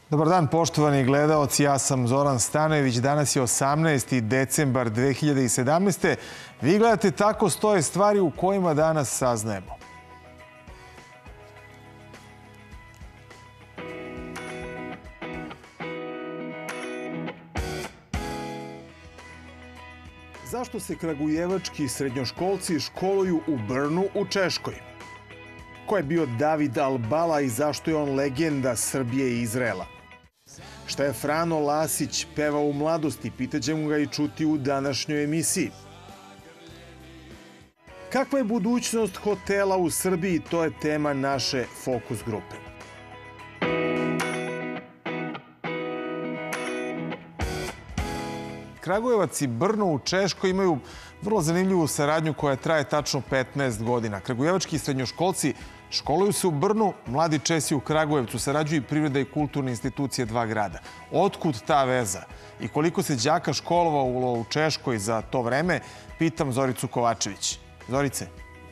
Dobar dan, poštovani gledaoci, ja sam Zoran Stanojević. Danas je 18. decembar 2017. Vi gledate Tako stoje stvari u kojima danas saznajemo. Zašto se kragujevački srednjoškolci školuju u Brnu u Češkoj? Ko je bio David Albala i zašto je on legenda Srbije i Izraela? Šta je Frano Lasić pevao u mladosti? Pitaćemo ga i čuti u današnjoj emisiji. Kakva je budućnost hotela u Srbiji? To je tema naše Fokus grupe. Kragujevac i Brno u Češkoj imaju vrlo zanimljivu saradnju koja traje tačno 15 godina. Kragujevački srednjoškolci školuju se u Brnu, mladi Česi u Kragujevcu, sarađuju i privreda i kulturne institucije dva grada. Otkud ta veza? I koliko se đaka školovalo u Češkoj za to vreme, pitam Zoricu Kovačević. Zorice.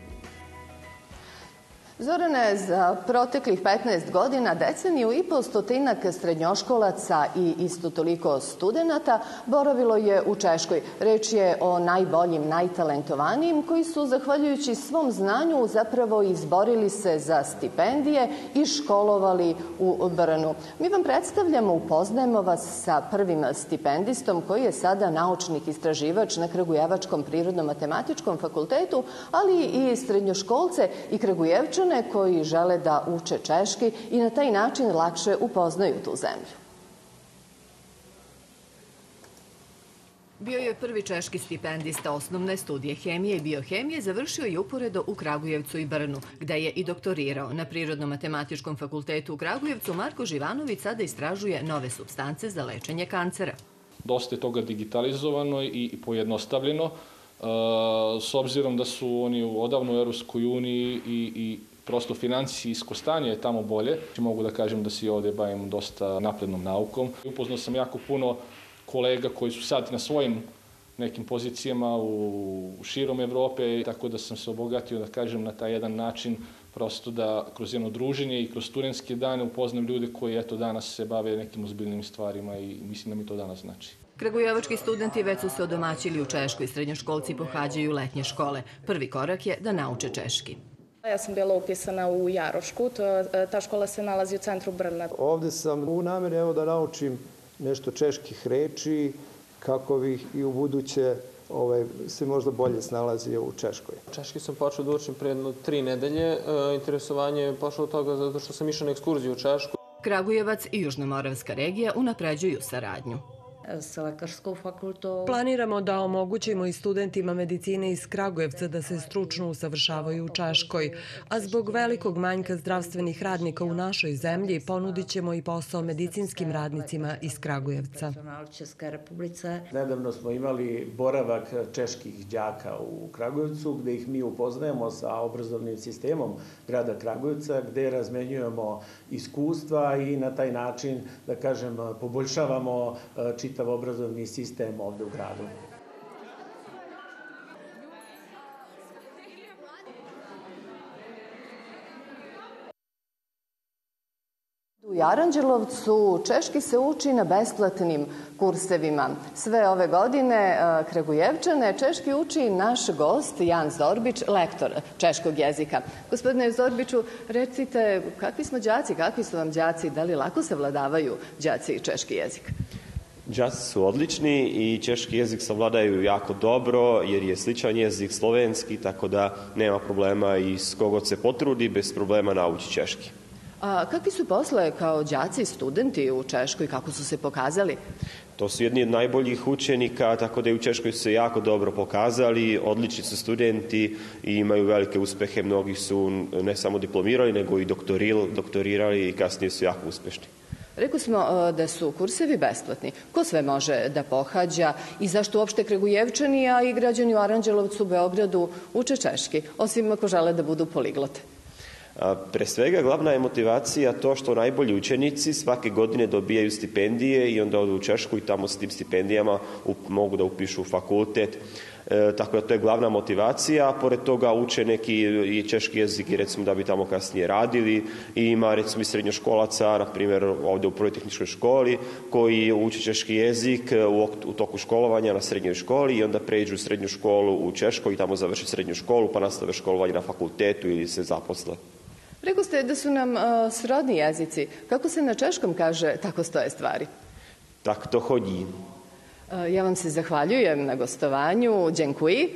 Zorane, za proteklih 15 godina deceniju i po stotinak srednjoškolaca i isto toliko studenata boravilo je u Češkoj. Reč je o najboljim, najtalentovanijim koji su, zahvaljujući svom znanju, zapravo izborili se za stipendije i školovali u Brnu. Mi vam predstavljamo, upoznajemo vas sa prvim stipendistom koji je sada naučnik istraživač na Kragujevačkom prirodno-matematičkom fakultetu, ali i srednjoškolce i Kragujevčane koji žele da uče češki i na taj način lakše upoznaju tu zemlju. Bio je prvi češki stipendista osnovne studije hemije i biohemije, završio je uporedo u Kragujevcu i Brnu, gde je i doktorirao. Na Prirodno-matematičkom fakultetu u Kragujevcu Marko Živanović sada istražuje nove supstance za lečenje kancera. Dosta je toga digitalizovano i pojednostavljeno, s obzirom da su oni odavno u Evropskoj uniji i prosto finansijsko stanje je tamo bolje. Mogu da kažem da se i ovde bavim dosta naprednom naukom. Upoznao sam jako puno kolega koji su sad na svojim nekim pozicijama u širom Evrope, tako da sam se obogatio, da kažem, na taj jedan način, prosto da kroz jedno druženje i kroz studentske dane upoznam ljude koji eto danas se bave nekim ozbiljnim stvarima i mislim da mi to danas znači. Kragujevački studenti već su se odomaćili u Češkoj. Srednjoškolci pohađaju letnje škole. Prvi korak je da nauče češki. Ja sam bila upisana u Jarošku, ta škola se nalazi u centru Brna. Ovde sam u nameri da naučim nešto čeških reči kako bih i u buduće se možda bolje snalazio u Češkoj. Češki sam počeo da učim pre 3 nedelje. Interesovanje je pošlo od toga zato što sam išao na ekskurziju u Češku. Kragujevac i Južnomoravska regija unapređuju saradnju. Planiramo da omogućimo i studentima medicine iz Kragujevca da se stručno usavršavaju u Češkoj, a zbog velikog manjka zdravstvenih radnika u našoj zemlji ponudit ćemo i posao medicinskim radnicima iz Kragujevca. Nedavno smo imali boravak čeških đaka u Kragujevcu, gde ih mi upoznajemo sa obrazovnim sistemom grada Kragujevca, gde razmenjujemo iskustva i na taj način, da kažem, poboljšavamo čitav obrazovni sistem ovde u gradu. U Aranđelovcu češki se uči na besplatnim kursevima. Sve ove godine Kragujevčane češki uči naš gost Jan Zorbić, lektor češkog jezika. Gospodine Zorbiću, recite kakvi smo đaci, kakvi su vam đaci, da li lako savladavaju đaci češki jezik? Đaci su odlični i češki jezik savladaju jako dobro jer je sličan jezik slovenski, tako da nema problema i s kogod se potrudi bez problema nauči češki. A kakvi su posle kao đaci, studenti u Češkoj, kako su se pokazali? To su jedni od najboljih učenika, tako da i u Češkoj su se jako dobro pokazali, odlični su studenti i imaju velike uspehe. Mnogi su ne samo diplomirali, nego i doktorirali i kasnije su jako uspešni. Rekli smo da su kursevi besplatni. Ko sve može da pohađa i zašto uopšte Kragujevčani, a i građani u Aranđelovcu, Beogradu uče češki, osim ako žele da budu poliglote? Pre svega, glavna je motivacija to što najbolji učenici svake godine dobijaju stipendije i onda odu u Češku i tamo s tim stipendijama mogu da upišu fakultet. Tako da to je glavna motivacija. Pored toga uče neki i češki jezik i recimo da bi tamo kasnije radili. I ima recimo i srednjoškolaca, na primjer ovdje u Prvoj tehničkoj školi, koji uče češki jezik u toku školovanja na srednjoj školi i onda pređu u srednju školu u Češkoj i tamo završe srednju školu pa nastave školovanje na fakultetu ili se zaposle. Rekli ste da su nam srodni jezici. Kako se na češkom kaže tako stoje stvari? Tak to chodí. Ja vam se zahvaljujem na gostovanju. Dziękuję.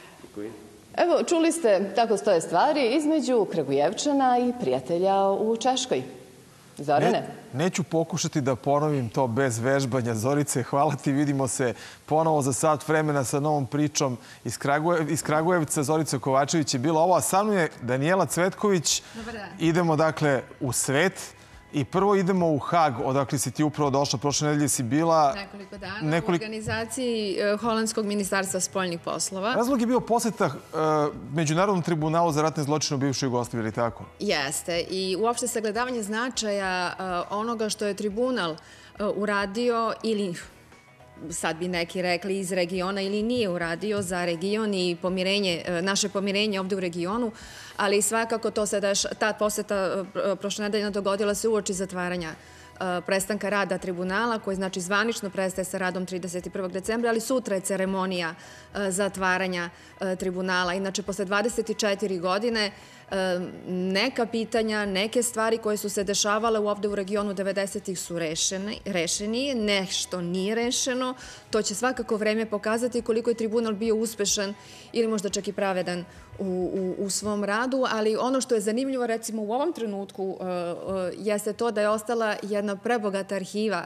Evo, čuli ste tako stoje stvari između Kragujevčana i prijatelja u Češkoj. Zorane? Neću pokušati da ponovim to bez vežbanja. Zorice, hvala ti. Vidimo se ponovo za sat vremena sa novom pričom iz Kragujevca. Zorica Kovačević je bila ovo, a sa mnom je Danijela Cvetković. Dobar dan. Idemo dakle u svet. I prvo idemo u Hag, odakle si ti upravo došla. Prošle nedelje si bila... Nekoliko dana u organizaciji Holandskog ministarstva spoljnih poslova. Razlog je bio posjeta Međunarodnom tribunalu za ratne zločine u bivšoj Jugoslaviji, ili tako? Jeste. I uopšte sagledavanje značaja onoga što je tribunal uradio ili sad bi neki rekli iz regiona ili nije uradio za region i naše pomirenje ovde u regionu, ali svakako ta poseta prošle nedelje dogodila se uoči zatvaranja prestanka rada tribunala, koji znači zvanično prestaje sa radom 31. decembra, ali sutra je ceremonija zatvaranja tribunala. Inače, posle 24 godine neka pitanja, neke stvari koje su se dešavale ovde u regionu 90-ih su rešeni, nešto nije rešeno. To će svakako vreme pokazati koliko je tribunal bio uspešan ili možda čak i pravedan u svom radu, ali ono što je zanimljivo recimo u ovom trenutku jeste to da je ostala jedna prebogata arhiva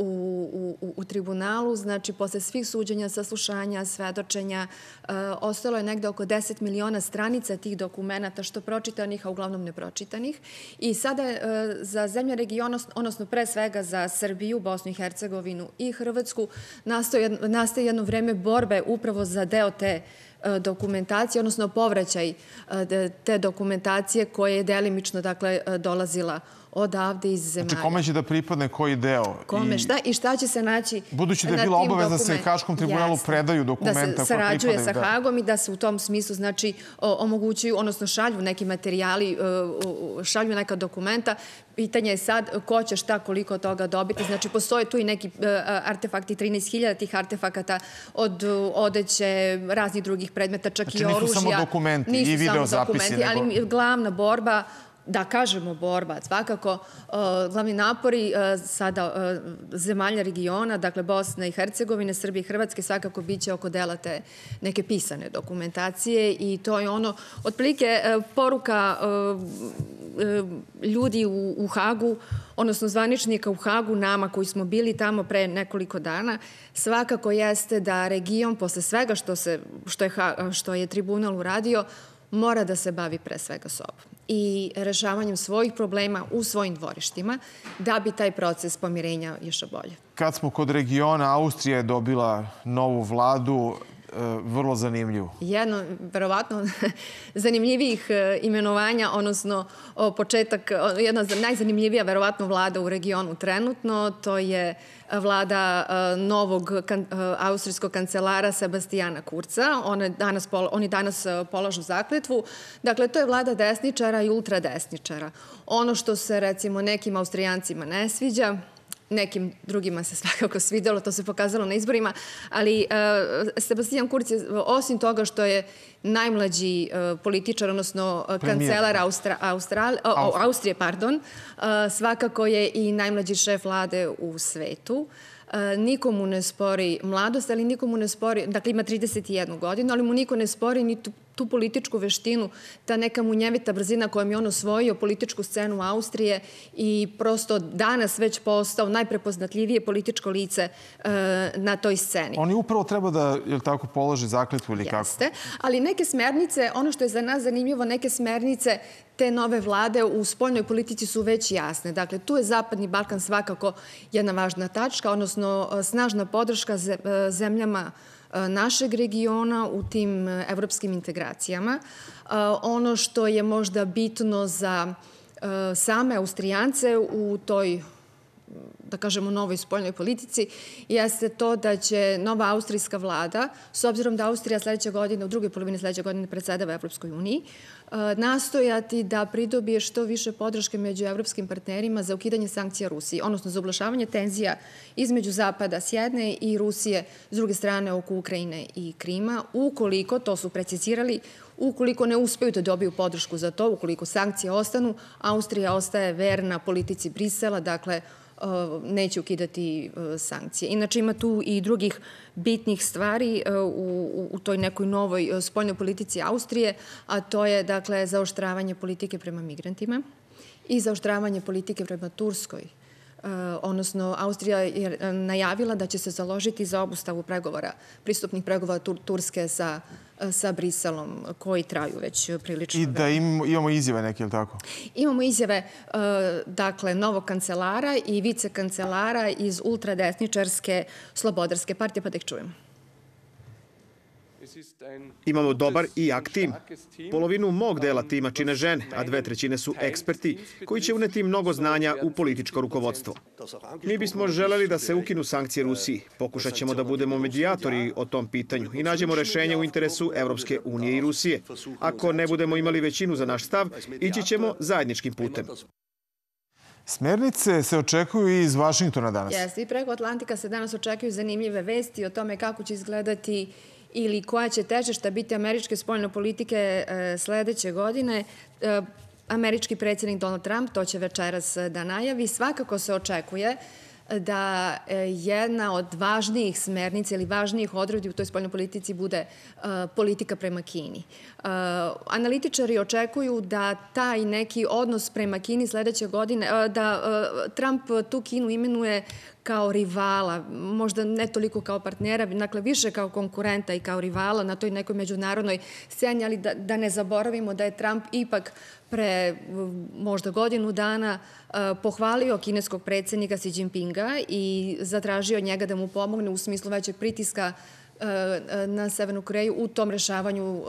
u tribunalu, znači posle svih suđenja, saslušanja, svedočenja, ostalo je negde oko 10 miliona stranica tih dokumenta, što pročitanih, a uglavnom nepročitanih. I sada za zemlje regiona, odnosno pre svega za Srbiju, Bosnu i Hercegovinu i Hrvatsku, nastaje jedno vreme borbe upravo za deo te dokumentacije, odnosno povraćaj te dokumentacije koja je delimično dolazila odavde iz zemalja. Znači, kome će da pripadne koji deo? Kome, šta i šta će se naći na tim dokumentima? Budući da je bila obaveza da se Haškom tribunalu predaju dokumenta koja pripadaju. Da se sarađuje sa Hagom i da se u tom smislu, znači, omogućuju, odnosno šalju neki materijali, šalju neka dokumenta. Pitanje je sad ko će šta koliko toga dobiti. Znači, postoje tu i neki artefakti, 13.000 tih artefakata od odeće, raznih drugih predmeta, čak i oružja. Znači, nisu samo dokumenti i video zapisi. Ali glavna borba, da kažemo borba, svakako glavni napori sada zemalja regiona, dakle Bosne i Hercegovine, Srbije i Hrvatske, svakako bit će oko dela te neke pisane dokumentacije i to je ono, otprilike poruka ljudi u Hagu, odnosno zvaničnika u Hagu, nama koji smo bili tamo pre nekoliko dana, svakako jeste da region, posle svega što je tribunal uradio, mora da se bavi pre svega sobom i rešavanjem svojih problema u svojim dvorištima da bi taj proces pomirenja išao bolje. Kad smo kod regiona, Austrija je dobila novu vladu, vrlo zanimljivu. Jedno, verovatno, zanimljivijih imenovanja, odnosno početak, jedna najzanimljivija verovatno vlada u regionu trenutno, to je vlada novog austrijskog kancelara Sebastijana Kurca. Oni danas polažu zakletvu. Dakle, to je vlada desničara i ultradesničara. Ono što se, recimo, nekim Austrijancima ne sviđa, nekim drugima se svakako svidelo, to se pokazalo na izborima, ali Sebastian Kurz je, osim toga što je najmlađi političar, odnosno kancelar Austrije, svakako je i najmlađi šef vlade u svetu. Nikomu ne spori mladost, ali nikomu ne spori, dakle ima 31 godinu, ali mu niko ne spori ni tu političku veštinu, ta neka munjevita brzina kojom je on osvojio političku scenu Austrije i prosto danas već postao najprepoznatljivije političko lice na toj sceni. Oni upravo treba da, jel tako, položi zakletvu ili kako? Jeste, ali neke smernice, ono što je za nas zanimljivo, neke smernice te nove vlade u spoljnoj politici su već jasne. Dakle, tu je Zapadni Balkan svakako jedna važna tačka, odnosno snažna podrška zemljama našeg regiona u tim evropskim integracijama. Ono što je možda bitno za same Austrijance u toj da kažemo, novoj spoljnoj politici, jeste to da će nova austrijska vlada, s obzirom da Austrija sledeće godine, u drugoj polovini sledeće godine predsedava Evropskoj uniji, nastojati da pridobije što više podrške među evropskim partnerima za ukidanje sankcija Rusiji, odnosno za ublažavanje tenzija između Zapada s jedne i Rusije s druge strane oko Ukrajine i Krima, ukoliko, to su precizirali, ukoliko ne uspeju da dobiju podršku za to, ukoliko sankcije ostanu, Austrija ostaje verna politici Brisela, dakle, neće ukidati sankcije. Inače, ima tu i drugih bitnih stvari u toj nekoj novoj spoljnoj politici Austrije, a to je, dakle, zaoštravanje politike prema migrantima i zaoštravanje politike prema Turskoj. Odnosno, Austrija je najavila da će se založiti za obustavu pregovora, pristupnih pregovora Turske sa Briselom, koji traju već prilično. I da imamo izjave neke, ili tako? Imamo izjave, dakle, novog kancelara i vicekancelara iz ultradesničarske Slobodarske partije, pa da ih čujemo. Imamo dobar i jak tim. Polovinu mog dela tima čine žene, a 2/3 su eksperti koji će uneti mnogo znanja u političko rukovodstvo. Mi bismo želeli da se ukinu sankcije Rusiji. Pokušat ćemo da budemo medijatori o tom pitanju i nađemo rešenje u interesu Evropske unije i Rusije. Ako ne budemo imali većinu za naš stav, ići ćemo zajedničkim putem. Smernice se očekuju i iz Vašingtona danas. Jeste, i preko Atlantika se danas očekuju zanimljive vesti o tome kako će izgledati ili koja će težišta biti američke spoljne politike sledeće godine. Američki predsjednik Donald Trump, to će večeras da najavi, svakako se očekuje da jedna od važnijih smernica ili važnijih odredbi u toj spoljnoj politici bude politika prema Kini. Analitičari očekuju da taj neki odnos prema Kini sledeće godine, da Trump tu Kinu imenuje kao rivala, možda ne toliko kao partnera, dakle više kao konkurenta i kao rivala na toj nekoj međunarodnoj sceni, ali da ne zaboravimo da je Trump ipak pre možda godinu dana pohvalio kineskog predsjednika Xi Jinpinga i zatražio od njega da mu pomogne u smislu većeg pritiska na Severnu Koreju u tom rešavanju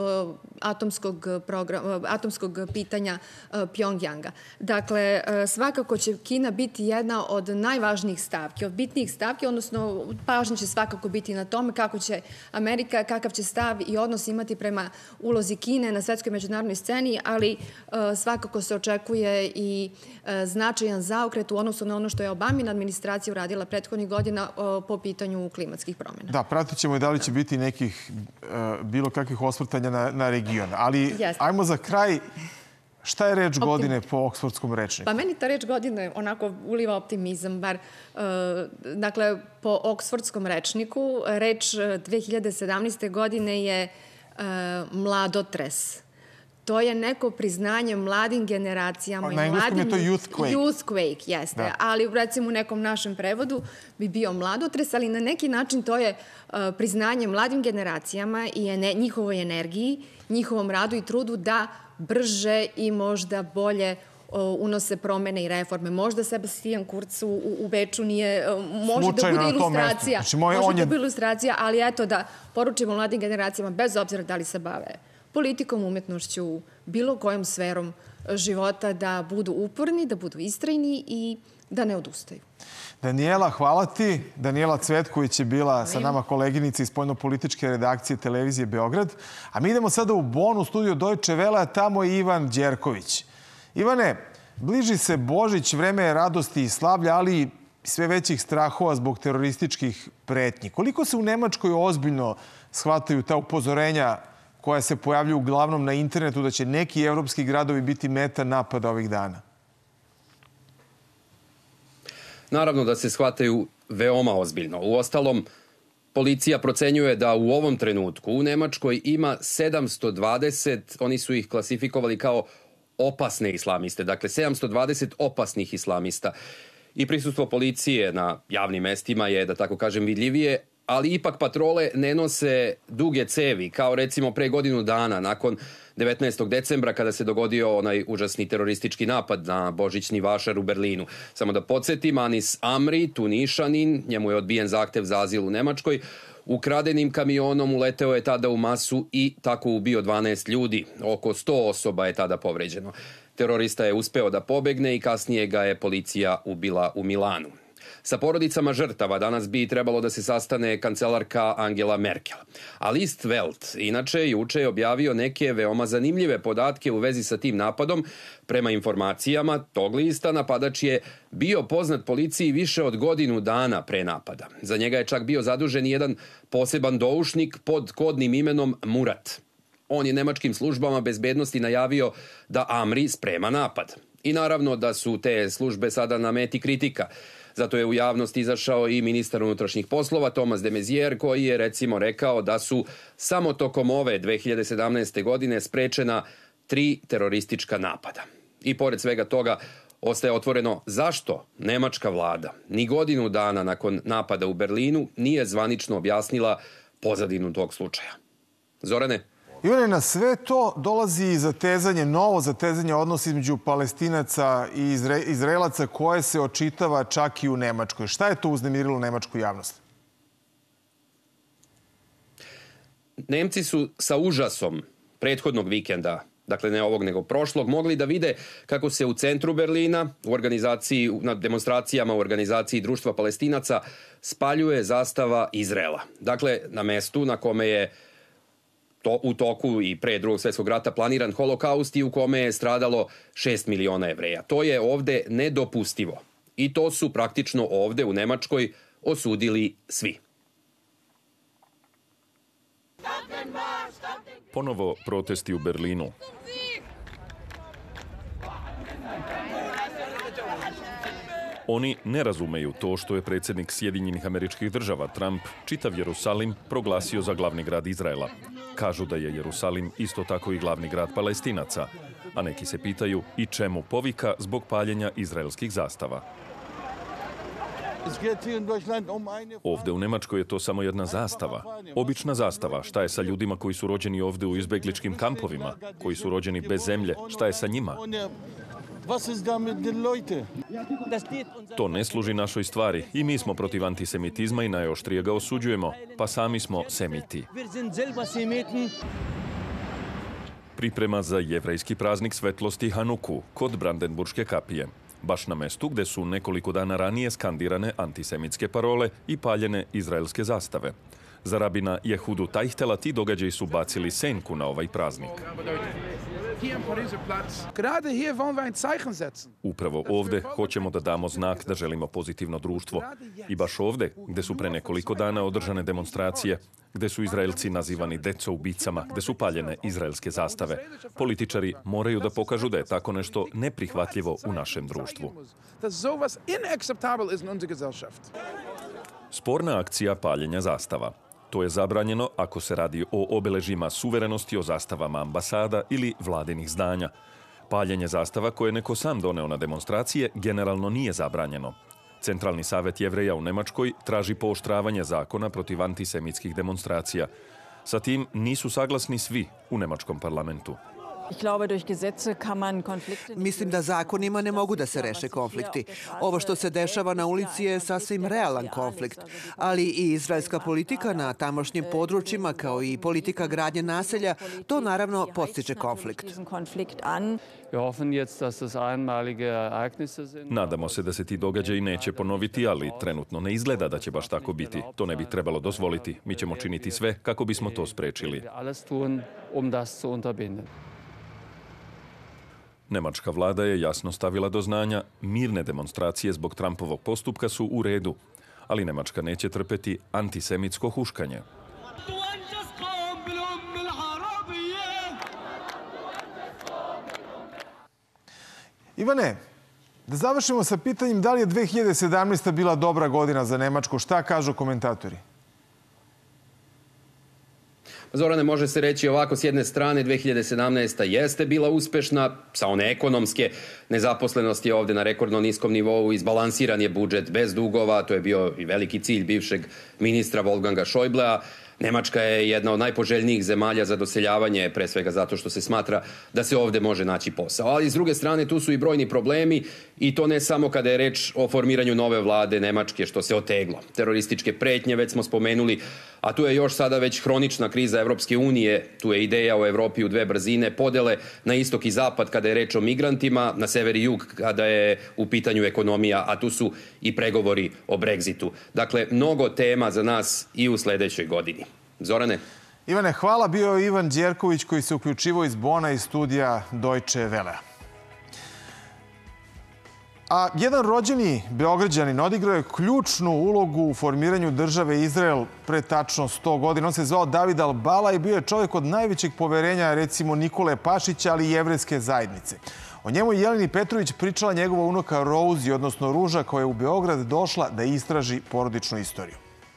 atomskog pitanja Pjongjanga. Dakle, svakako će Kina biti jedna od najvažnijih stavki, od bitnijih stavki, odnosno pažnja će svakako biti na tome kako će Amerika, kakav će stav i odnos imati prema ulozi Kine na svetskoj međunarodnoj sceni, ali svakako se očekuje i značajan zaokret u odnosu na ono što je Obamina administracija uradila prethodnih godina po pitanju klimatskih promjena. Da, pratit ćemo i da li će biti nekih bilo kakvih osvrtanja na region. Ali ajmo za kraj, šta je reč godine po oksfordskom rečniku? Pa meni ta reč godine onako uliva optimizam, bar dakle po oksfordskom rečniku reč 2017. godine je mladotres. To je neko priznanje mladim generacijama. Na engleskom je to youth quake. Youth quake, jeste. Ali recimo u nekom našem prevodu bi bio mladotres, ali na neki način to je priznanje mladim generacijama i njihovoj energiji, njihovom radu i trudu da brže i možda bolje unose promene i reforme. Možda Sebastian Kurz u Beču nije, može da bude ilustracija. Može da bude ilustracija, ali eto da poručimo mladim generacijama, bez obzira da li se bave politikom, umetnošću, bilo kojom sferom života, da budu uporni, da budu istrajni i da ne odustaju. Danijela, hvala ti. Danijela Cvetković je bila sa nama koleginica iz spoljnopolitičke redakcije televizije Beograd. A mi idemo sada u Bonn, u studiju Deutsche Welle, a tamo je Ivan Đerković. Ivane, bliži se Božić, vreme je radosti i slavlja, ali sve većih strahova zbog terorističkih pretnji. Koliko se u Nemačkoj ozbiljno shvataju ta upozorenja koja se pojavljuju uglavnom na internetu da će neki evropski gradovi biti meta napada ovih dana? Naravno da se shvataju veoma ozbiljno. Uostalom, policija procenjuje da u ovom trenutku u Nemačkoj ima 720, oni su ih klasifikovali kao opasne islamiste, dakle 720 opasnih islamista. I prisustvo policije na javnim mestima je, da tako kažem, vidljivije, ali ipak patrole ne nose duge cevi, kao recimo pre godinu dana, nakon 19. decembra, kada se dogodio onaj užasni teroristički napad na božićni vašar u Berlinu. Samo da podsjetim, Anis Amri, Tunišanin, njemu je odbijen zahtev za azil u Nemačkoj, ukradenim kamionom uleteo je tada u masu i tako ubio 12 ljudi. Oko 100 osoba je tada povređeno. Terorista je uspeo da pobegne i kasnije ga je policija ubila u Milanu. Sa porodicama žrtava danas bi trebalo da se sastane kancelarka Angela Merkel. A list Welt, inače, juče je objavio neke veoma zanimljive podatke u vezi sa tim napadom. Prema informacijama tog lista, napadač je bio poznat policiji više od godinu dana pre napada. Za njega je čak bio zadužen jedan poseban doušnik pod kodnim imenom Murat. On je nemačkim službama bezbednosti najavio da Amri sprema napad. I naravno da su te službe sada na meti kritika. Zato je u javnost izašao i ministar unutrašnjih poslova Thomas de Maizière, koji je recimo rekao da su samo tokom ove 2017. godine sprečena 3 teroristička napada. I pored svega toga ostaje otvoreno zašto nemačka vlada ni godinu dana nakon napada u Berlinu nije zvanično objasnila pozadinu tog slučaja. Zorane? Ivane, na sve to dolazi novo zatezanje odnosa između Palestinaca i Izraelaca koje se očitava čak i u Nemačkoj. Šta je to uznemirilo nemačku javnost? Nemci su sa užasom prethodnog vikenda, dakle ne ovog nego prošlog, mogli da vide kako se u centru Berlina, na demonstracijama u organizaciji Društva Palestinaca, spaljuje zastava Izraela. Dakle, na mestu na kome je u toku i pre Drugog svjetskog rata planiran holokaust i u kome je stradalo 6 miliona Jevreja. To je ovde nedopustivo. I to su praktično ovde u Nemačkoj osudili svi. Ponovo protesti u Berlinu. Oni ne razumeju to što je predsjednik Sjedinjenih Američkih Država Trump čitav Jerusalim proglasio za glavni grad Izraela. Kažu da je Jerusalim isto tako i glavni grad Palestinaca, a neki se pitaju i čemu povika zbog paljenja izraelskih zastava. Ovde u Nemačkoj je to samo jedna zastava. Obična zastava. Šta je sa ljudima koji su rođeni ovde u izbegličkim kampovima, koji su rođeni bez zemlje? Šta je sa njima? To ne služi našoj stvari i mi smo protiv antisemitizma i najoštrije ga osuđujemo, pa sami smo semiti. Priprema za jevrejski praznik svetlosti Hanuku kod Brandenburške kapije. Baš na mestu gde su nekoliko dana ranije skandirane antisemitske parole i paljene izraelske zastave. Za rabina Jehudu Tajhtela ti događaji su bacili senku na ovaj praznik. Upravo ovde hoćemo da damo znak da želimo pozitivno društvo. I baš ovde, gde su pre nekoliko dana održane demonstracije, gde su Izraelci nazivani decoubicama, gde su paljene izraelske zastave, političari moraju da pokažu da je tako nešto neprihvatljivo u našem društvu. Sporna akcija paljenja zastava. To je zabranjeno ako se radi o obeležjima suverenosti, o zastavama ambasada ili vladinih zdanja. Paljenje zastava koje je neko sam doneo na demonstracije generalno nije zabranjeno. Centralni savet Jevreja u Nemačkoj traži pooštravanje zakona protiv antisemitskih demonstracija. Sa tim nisu saglasni svi u nemačkom parlamentu. Mislim da zakonima ne mogu da se reše konflikti. Ovo što se dešava na ulici je sasvim realan konflikt, ali i izraelska politika na tamošnjim područjima kao i politika gradnje naselja, to naravno podstiče konflikt. Nadamo se da se ti događaji neće ponoviti, ali trenutno ne izgleda da će baš tako biti. To ne bi trebalo dozvoliti. Mi ćemo činiti sve kako bismo to sprečili. Nemačka vlada je jasno stavila do znanja mirne demonstracije zbog Trumpovog postupka su u redu, ali Nemačka neće trpeti antisemitsko huškanje. Ivane, da završimo sa pitanjem da li je 2017. bila dobra godina za Nemačku. Šta kažu komentatori? Zorane, može se reći ovako, s jedne strane 2017. jeste bila uspešna, sa one ekonomske, nezaposlenost je ovde na rekordno niskom nivou, izbalansiran je budžet bez dugova, to je bio i veliki cilj bivšeg ministra Wolfganga Schäublea. Nemačka je jedna od najpoželjnijih zemalja za doseljavanje, pre svega zato što se smatra da se ovde može naći posao. Ali s druge strane tu su i brojni problemi i to ne samo kada je reč o formiranju nove vlade Nemačke što se oteglo. Terorističke pretnje već smo spomenuli, a tu je još sada već hronična kriza Evropske unije, tu je ideja o Evropi u dve brzine, podele na istok i zapad kada je reč o migrantima, na sever i jug kada je u pitanju ekonomija, a tu su i pregovori o Brexitu. Dakle, mnogo tema za nas i u sledećoj godini. Zorane? Ivane, hvala. Bio je Ivan Đerković koji se uključivao iz Bona iz studija Deutsche Welle. A jedan rođeni Beograđanin odigrao je ključnu ulogu u formiranju države Izrael pre tačno 100 godina. On se zvao David Al-Bala i bio je čovjek od najvećeg poverenja, recimo Nikole Pašića, ali i jevrejske zajednice. O njemu je Jeleni Petrović pričala njegova unuka Rozi, odnosno Ruža, koja je u Beograd došla da istraži porodičnu istoriju.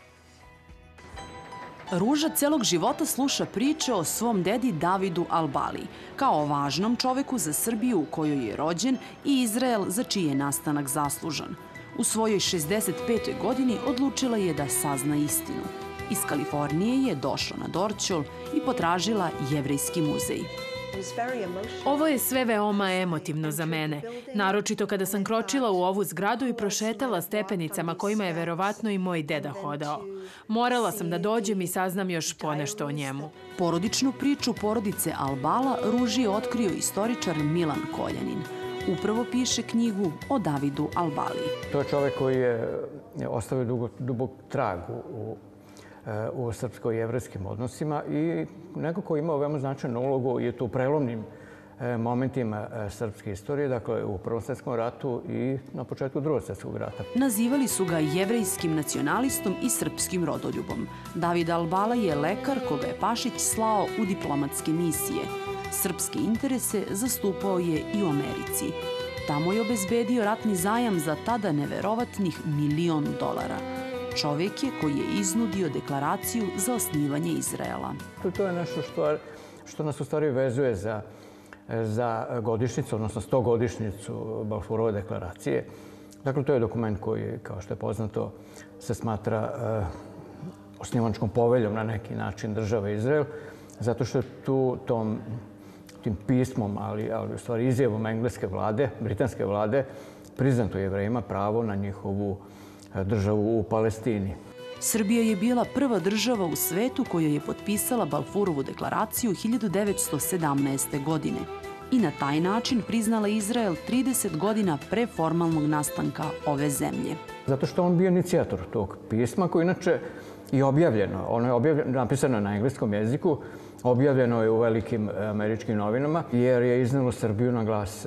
Ruža celog života sluša priče o svom dedi Davidu Al-Bali, kao o važnom čoveku za Srbiju u kojoj je rođen i Izrael za čiji je nastanak zaslužan. U svojoj 65. godini odlučila je da sazna istinu. Iz Kalifornije je došla na Dorćol i potražila Jevrejski muzej. Ovo je sve veoma emotivno za mene, naročito kada sam kročila u ovu zgradu i prošetala stepenicama kojima je verovatno i moj deda hodao. Morala sam da dođem i saznam još ponešto o njemu. Porodičnu priču porodice Al-Bala Ruži je otkrio istoričar Milan Koljanin. Upravo piše knjigu o Davidu Al-Bali. To je čovek koji je ostavio dubok trag u srpsko-jevrejskim odnosima i neko ko je imao veoma značajnu ulogu je tu u prelomnim momentima srpske istorije, dakle u Prvom svetskom ratu i na početku Drugog svjetskog rata. Nazivali su ga jevrejskim nacionalistom i srpskim rodoljubom. David Al-Bala je lekar koga je Pašić slao u diplomatske misije. Srpske interese zastupao je i u Americi. Tamo je obezbedio ratni zajam za tada neverovatnih $1.000.000. Čovjek je koji je iznudio deklaraciju za osnivanje Izraela. To je nešto što nas u stvari vezuje za godišnjicu, odnosno 100-godišnjicu Balfurove deklaracije. Dakle, to je dokument koji, kao što je poznato, se smatra osnivačkom poveljom na neki način države Izrael, zato što je tim pismom, ali u stvari izjavom engleske vlade, britanske vlade, priznato Jevrejima pravo na njihovu državu u Palestini. Srbija je bila prva država u svetu koja je potpisala Balfurovu deklaraciju 1917. godine i na taj način priznala Izrael 30 godina pre formalnog nastanka ove zemlje. Zato što on bio inicijator tog pisma koji inače i objavljeno. Ono je napisano na engleskom jeziku, objavljeno je u velikim američkim novinama jer je iznelo Srbiju na glas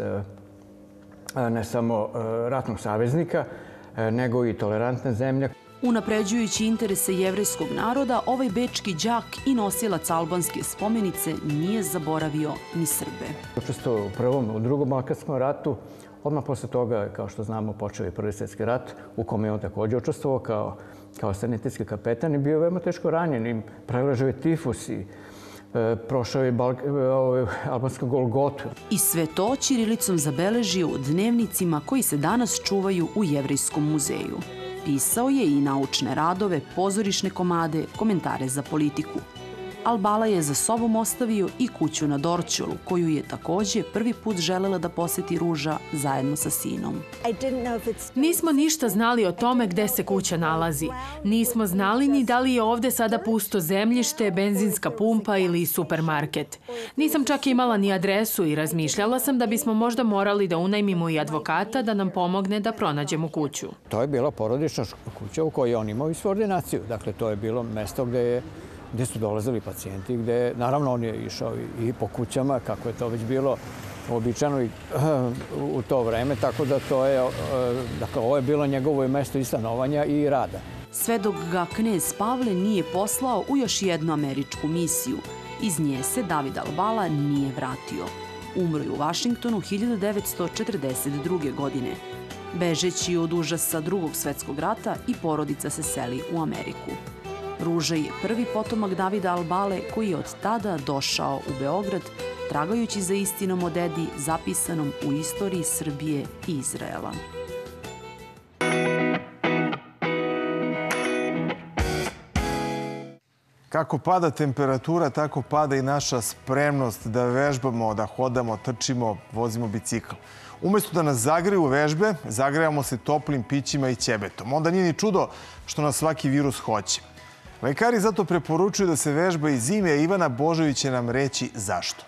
ne samo ratnog saveznika, nego i tolerantna zemlja. Unapređujući interese jevrejskog naroda, ovaj bečki đak i nosilac albanske spomenice nije zaboravio ni Srbe. Učestvovao u Prvom, u Drugom balkanskom ratu. Odmah posle toga, kao što znamo, počeo je Prvi svjetski rat, u kome je on također učestvovao kao sanitetski kapetan i bio veoma teško ranjen i preležao je tifus i prošao je albansku Golgotu. I sve to ćirilicom zabeležio u dnevnicima koji se danas čuvaju u Jevrejskom muzeju. Pisao je i naučne radove, pozorišne komade, komentare za politiku. Al-Bala je za sobom ostavio i kuću na Dorćolu, koju je također prvi put želela da poseti Ruža zajedno sa sinom. Nismo ništa znali o tome gde se kuća nalazi. Nismo znali ni da li je ovde sada pusto zemljište, benzinska pumpa ili supermarket. Nisam čak imala ni adresu i razmišljala sam da bismo možda morali da unajmimo i advokata da nam pomogne da pronađemo kuću. To je bila porodična kuća u kojoj on imao i svoju ordinaciju. Dakle, to je bilo mesto gde su dolazili pacijenti, gde, naravno, on je išao i po kućama, kako je to već bilo običajno u to vreme, tako da to je, dakle, ovo je bilo njegovo mesto i stanovanja i rada. Sve dok ga knez Pavle nije poslao u još jednu američku misiju. Iz nje se David Al-Bala nije vratio. Umro je u Vašingtonu 1942. godine. Bežeći od užasa Drugog svjetskog rata i porodica se seli u Ameriku. Ruža je prvi potomak Davida Al-Bale koji je od tada došao u Beograd, tragajući za istinom o dedi zapisanom u istoriji Srbije i Izraela. Kako pada temperatura, tako pada i naša spremnost da vežbamo, da hodamo, trčimo, vozimo bicikl. Umesto da nas zagreju vežbe, zagrejamo se toplim pićima i ćebetom. Onda nije ni čudo što nas svaki virus hoće. Lekari zato preporučuju da se vežba i zime, a Ivana Božović će nam reći zašto.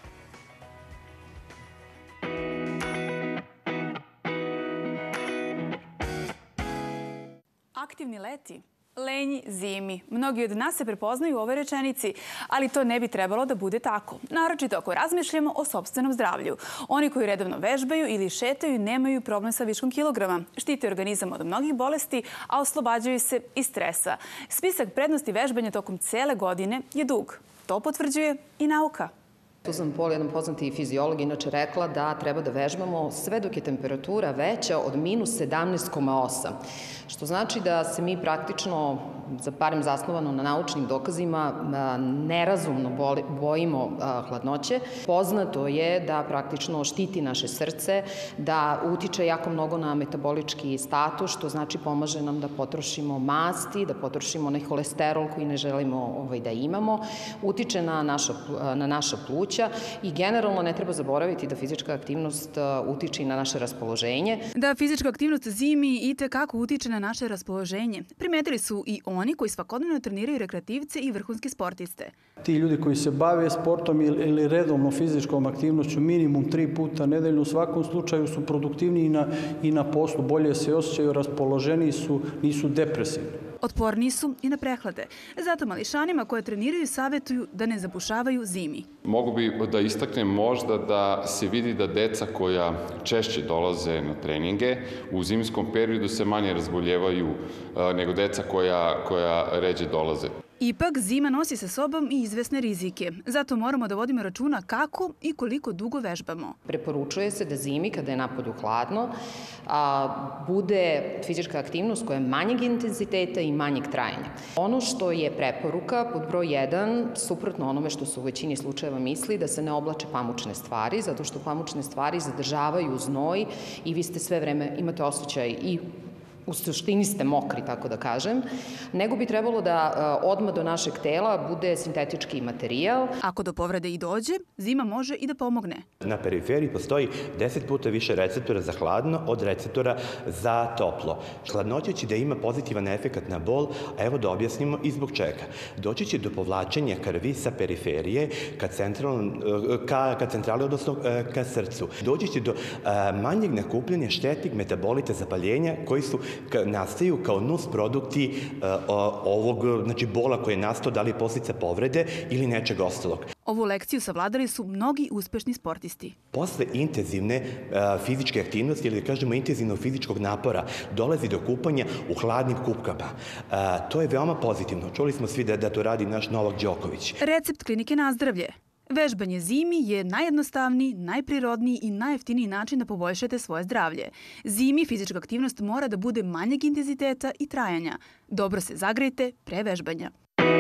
Aktivni leti, lenji zimi. Mnogi od nas se prepoznaju u ovoj rečenici, ali to ne bi trebalo da bude tako. Naročito ako razmišljamo o sopstvenom zdravlju. Oni koji redovno vežbaju ili šetaju nemaju problem sa viškom kilograma. Štite organizam od mnogih bolesti, a oslobađaju se i stresa. Spisak prednosti vežbanja tokom cele godine je dug. To potvrđuje i nauka. Susan Paul, jedan poznati fiziolog, inače rekla da treba da vežbamo sve dok je temperatura veća od minus 17,8. Što znači da se mi praktično, barem zasnovano na naučnim dokazima, nerazumno bojimo hladnoće. Poznato je da praktično štiti naše srce, da utiče jako mnogo na metabolički status, što znači pomaže nam da potrošimo masti, da potrošimo onaj holesterol koji ne želimo da imamo, utiče na naša pluća i generalno ne treba zaboraviti da fizička aktivnost utiče i na naše raspoloženje. Da fizička aktivnost zimi i tekako utiče na naše raspoloženje. Primetili su i oni koji svakodnevno treniraju rekreativce i vrhunske sportiste. Ti ljudi koji se bave sportom ili redovno fizičkom aktivnošću minimum 3 puta nedeljno u svakom slučaju su produktivniji i na poslu, bolje se osjećaju, raspoloženiji su, nisu depresivni. Otporniji su i na prehlade. Zato mališanima koje treniraju savjetuju da ne zabušavaju zimi. Mogu bi da istaknem možda da se vidi da deca koja češće dolaze na treninge u zimskom periodu se manje razboljevaju nego deca koja ređe dolaze. Ipak, zima nosi sa sobom i izvesne rizike. Zato moramo da vodimo računa kako i koliko dugo vežbamo. Preporučuje se da zimi, kada je napolju hladno, bude fizička aktivnost koja je manjeg intenziteta i manjeg trajanja. Ono što je preporuka pod broj 1, suprotno onome što se u većini slučajeva misli, da se ne oblače pamučne stvari, zato što pamučne stvari zadržavaju znoj i vi ste sve vreme, imate osjećaj i u suštini ste mokri, tako da kažem, nego bi trebalo da odmah do našeg tela bude sintetički materijal. Ako do povrede i dođe, zima može i da pomogne. Na periferiji postoji 10 puta više receptora za hladno od receptora za toplo. Hladnoća će da ima pozitivan efekt na bol, a evo da objasnimo i zbog čega. Doći će do povlačenja krvi sa periferije ka centrali, odnosno ka srcu. Doći će do manjeg nakupljanja štetnih metabolita zapaljenja koji nastaju kao nus produkti ovog bola koji je nastao, da li je posljedica povrede ili nečeg ostalog. Ovu lekciju savladali su mnogi uspešni sportisti. Posle intenzivne fizičke aktivnosti ili da kažemo intenzivnog fizičkog napora dolazi do kupanja u hladnim kupkama. To je veoma pozitivno. Čuli smo svi da to radi naš Novak Đoković. Recept klinike Nazdravlje. Vežbanje zimi je najjednostavniji, najprirodniji i najjeftiniji način da poboljšate svoje zdravlje. Zimi fizička aktivnost mora da bude manjeg intenziteta i trajanja. Dobro se zagrejte pre vežbanja.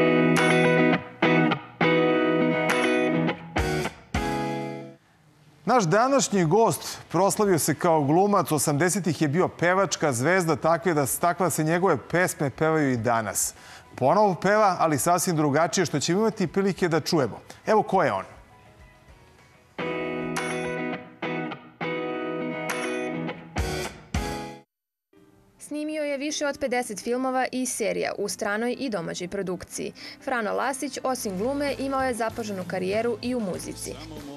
Naš današnji gost proslavio se kao glumac, 80-ih je bio pevačka zvezda, takva se njegove pesme pevaju i danas. Ponovo peva, ali sasvim drugačije, što ćemo imati prilike da čujemo. Evo ko je on. Snimio je više od 50 filmova i serija u stranoj i domaćoj produkciji. Frano Lasić, osim glume, imao je zapaženu karijeru i u muzici.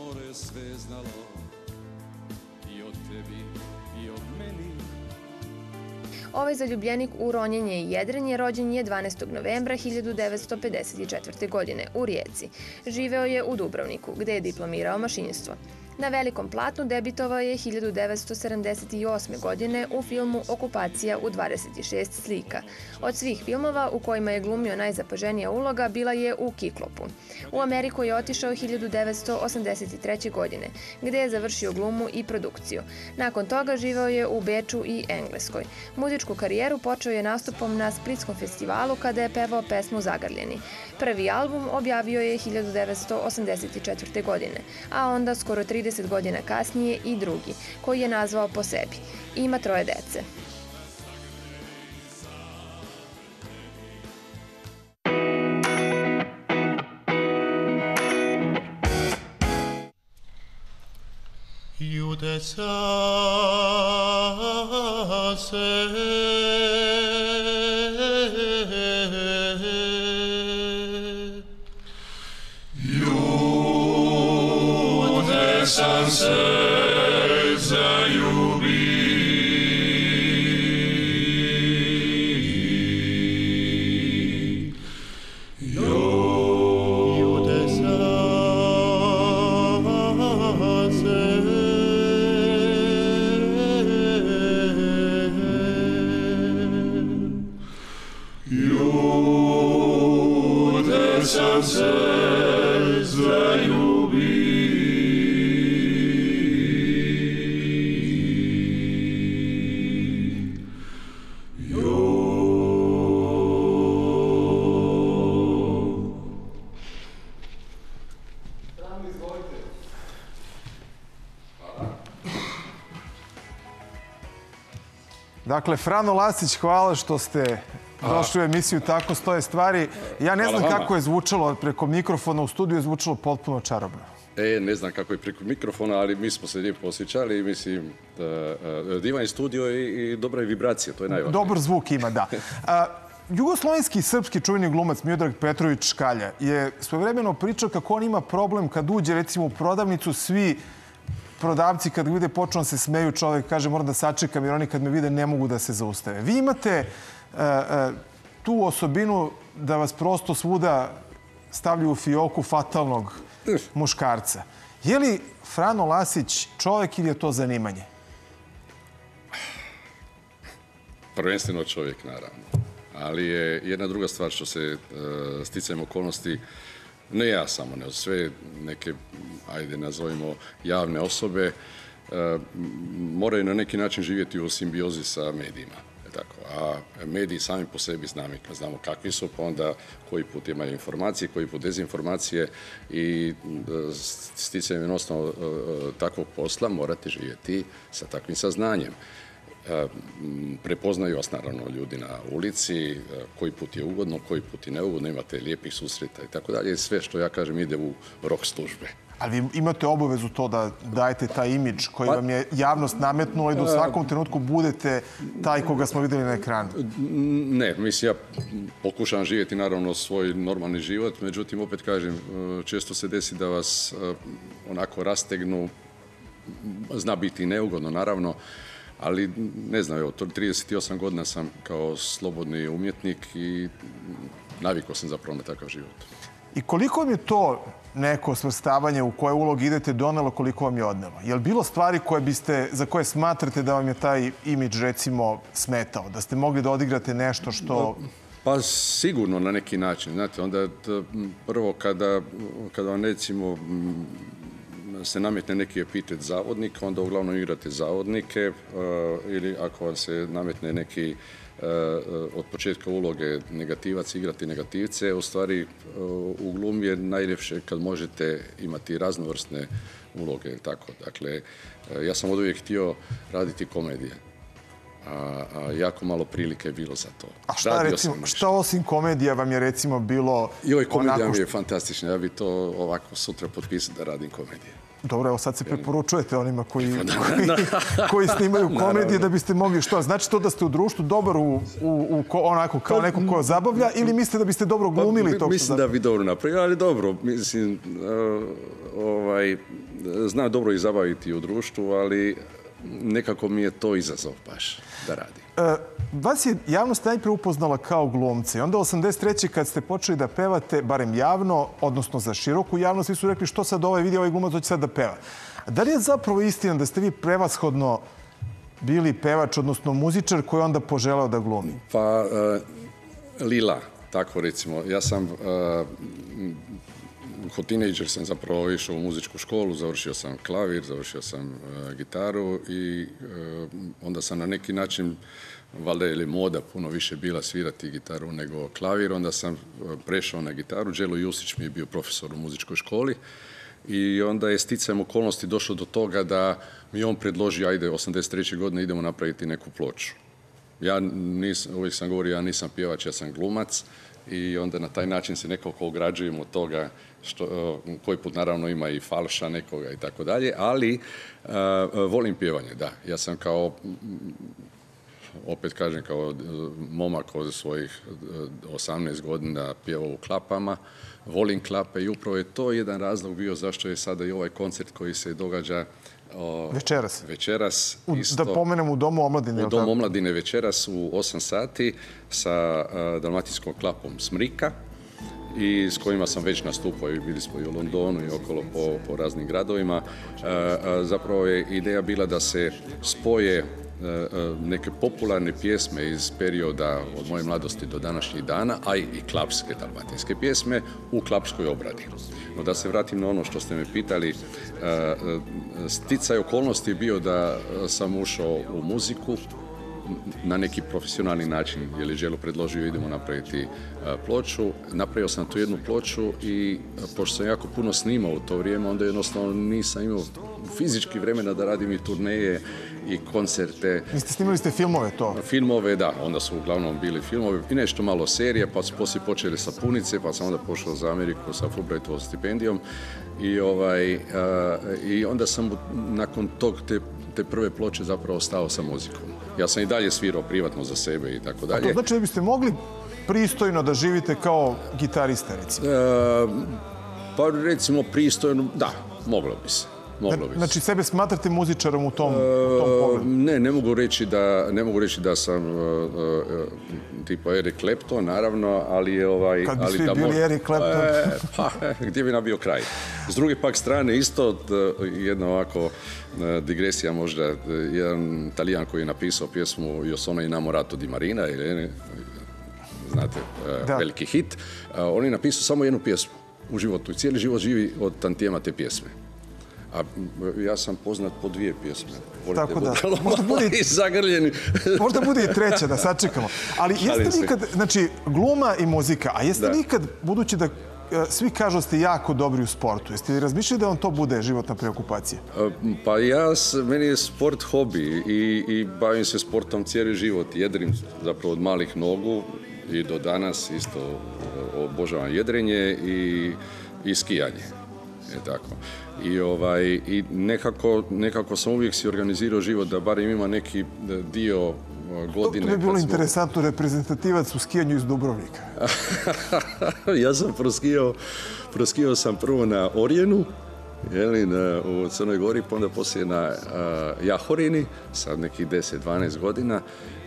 Ovaj zaljubljenik u ronjenje i jedrenje rođen je 12. novembra 1954. godine u Rijeci. Živeo je u Dubrovniku, gde je diplomirao mašinstvo. Na velikom platnu debitovao je 1978. godine u filmu Okupacija u 26 slika. Od svih filmova u kojima je glumio najzapaženija uloga bila je u Kiklopu. U Ameriku je otišao 1983. godine, gde je završio glumu i produkciju. Nakon toga živeo je u Beču i Engleskoj. Muzičku karijeru počeo je nastupom na Splitskom festivalu kada je pevao pesmu Zagrljeni. Prvi album objavio je 1984. godine, a onda skoro 30 godina kasnije i drugi, koji je nazvao po sebi. Ima 3 dece. Dakle, Frano Lasić, hvala što ste došli u emisiju Tako stoje stvari. Ja ne znam kako je zvučalo preko mikrofona u studiju, je zvučalo potpuno čarobno. Ne znam kako je preko mikrofona, ali mi smo se lijepo osjećali i mislim divan je studio i dobra je vibracija, to je najvažnije. Dobar zvuk ima, da. Jugoslovenski i srpski čuveni glumac Miodrag Petrović Škalja je svojevremeno pričao kako on ima problem kad uđe recimo u prodavnicu, svi prodavci kad ga vide počnu se smeju, čovjek kaže moram da sačekam jer oni kad me vide ne mogu da se zaustave. Vi imate tu osobinu da vas prosto svuda stavljaju u fioku fatalnog muškarca. Je li Frano Lasić čovjek ili je to zanimanje? Prvenstveno čovjek, naravno. Ali je jedna druga stvar što se sticajem okolnosti, ne ja samo, nego sve neke, ajde nazovimo, javne osobe, moraju na neki način živjeti u simbiozi sa medijima. Tako. A mediji sami po sebi znamo kakvi su, pa onda koji put imaju informacije, koji put dezinformacije i sticajem jednostavno takvog posla morate živjeti sa takvim saznanjem. Prepoznaju vas naravno ljudi na ulici, koji put je ugodno, koji put je neugodno, imate lijepih susreta i tako dalje. Sve što ja kažem ide u rok službe. Ali vi imate obavezu to da dajete taj imidž koji vam je javnost nametnula i da u svakom trenutku budete taj koga smo vidjeli na ekranu. Ne, mislim, ja pokušavam živjeti naravno svoj normalni život, međutim, opet kažem, često se desi da vas onako rastegnu, zna biti neugodno, naravno, ali ne znam, evo, 38 godina sam kao slobodni umjetnik i navikao sam zapravo na takav život. I koliko vam je to neko svrstavanje u koje ulog idete donelo, koliko vam je odnelo? Je li bilo stvari za koje smatrate da vam je taj imidž, recimo, smetao? Da ste mogli da odigrate nešto što... Pa sigurno na neki način. Znate, onda prvo kada vam recimo se nametne neki epitet zavodnik, onda uglavnom igrate zavodnike ili ako vam se nametne neki od početka uloge negativac, igrati negativce. U stvari u glumi je najljepše kad možete imati raznovrsne uloge. Tako. Dakle, ja sam od uvijek htio raditi komedije. A jako malo prilike je bilo za to. A šta osim komedija vam je recimo bilo... Joj, komedija mi je fantastična. Ja bi to ovako sutra potpisao da radim komedije. Dobro, evo sad se preporučujete onima koji snimaju komedije da biste mogli što? Znači to da ste u društvu dobar onako kao neko ko zabavlja ili mislite da biste dobro glumili to? Mislim da bi dobro napravili, ali dobro. Mislim, znam dobro i zabaviti u društvu, ali nekako mi je to izazov baš da radim. Vas je javnost najprije upoznala kao glumce i onda 83. kad ste počeli da pevate, barem javno, odnosno za široku javnost, svi su rekli što sad vidi ovaj glumac, hoće sad da peva. Da li je zapravo istina da ste vi prevashodno bili pevač, odnosno muzičar koji onda poželeo da glumi? Pa, Lila, tako recimo. Ja sam kao tinejdžer sam zapravo išao u muzičku školu, završio sam klavir, završio sam gitaru i onda sam na neki način, valjda je moda puno više bila svirati gitaru nego klavir, onda sam prešao na gitaru. Đelo Jusić mi je bio profesor u muzičkoj školi i onda je sticajem okolnosti došlo do toga da mi on predloži, ajde, 83. godine idemo napraviti neku ploču. Ja uvijek sam govorio, ja nisam pjevač, ja sam glumac i onda na taj način se nekako ograđujemo od toga koji put naravno ima i falša nekoga i tako dalje, ali volim pjevanje, da. Ja sam kao, opet kažem, kao momak od svojih 18 godina pjevao u klapama, volim klape i upravo je to jedan razlog bio zašto je sada i ovaj koncert koji se događa večeras. Da pomenemo u Domu omladine. U Domu omladine večeras u 8 sati sa dalmatinskom klapom Smrika i s kojima sam već nastupao i bili smo i u Londonu i okolo po raznim gradovima. Zapravo je ideja bila da se spoje neke popularne pjesme iz perioda od moje mladosti do današnjih dana, a i klapske dalmatinske pjesme u klapskoj obradi. No da se vratim na ono što ste me pitali, sticaj okolnosti je bio da sam ušao u muziku na neki profesionalni način, jer je Đelo predložio idemo napraviti ploču. Napravio sam tu jednu ploču i pošto sam jako puno snimao u to vrijeme, onda jednostavno nisam imao fizički vremena da radim i turneje i koncerte. Snimali ste filmove to? Filmove, da. Onda su uglavnom bili filmovi i nešto malo serije, pa su poslije počeli sapunice, pa sam onda pošao za Ameriku sa Fulbrightovom stipendijom i onda sam nakon te prve ploče zapravo stao sa muzikom. Ja sam i dalje svirao privatno za sebe i tako dalje. A to znači da biste mogli pristojno da živite kao gitarista, recimo? Pa recimo pristojno, da, moglo bi se. Znači sebe smatrate muzičarom u tom pogledu? Ne mogu reći da sam tipa Eric Clapton, naravno, ali je Kad bi svi bili Eric Clapton? Gdje bi nam bio kraj? S druge pak strane, isto jedna ovako digresija možda, jedan Italijan koji je napisao pjesmu Io sono innamorato di Marina, znate, veliki hit, on je napisao samo jednu pjesmu u životu i cijeli život živi od tantijema te pjesme. A ja sam poznat po 2 pjesme. Tako da, možda bude i treća, da sačekamo. Ali jeste nikad, znači, gluma i muzika, a jeste nikad, budući da svi kažu da ste jako dobri u sportu, jeste li razmišljali da vam to bude životna preokupacija? Pa meni je sport hobi i bavim se sportom cijeli život. Jedrim zapravo od malih nogu i do danas isto obožavam jedrenje i skijanje. Tako. I nekako sam uvijek si organizirao život da barem ima neki dio godine. To bi bilo interesantno, reprezentativac u skijanju iz Dubrovnika. Ja sam proskijao sam prvo na Orjenu, u Crnoj Gori, pa onda poslije na Jahorini, sad nekih 10-12 godina.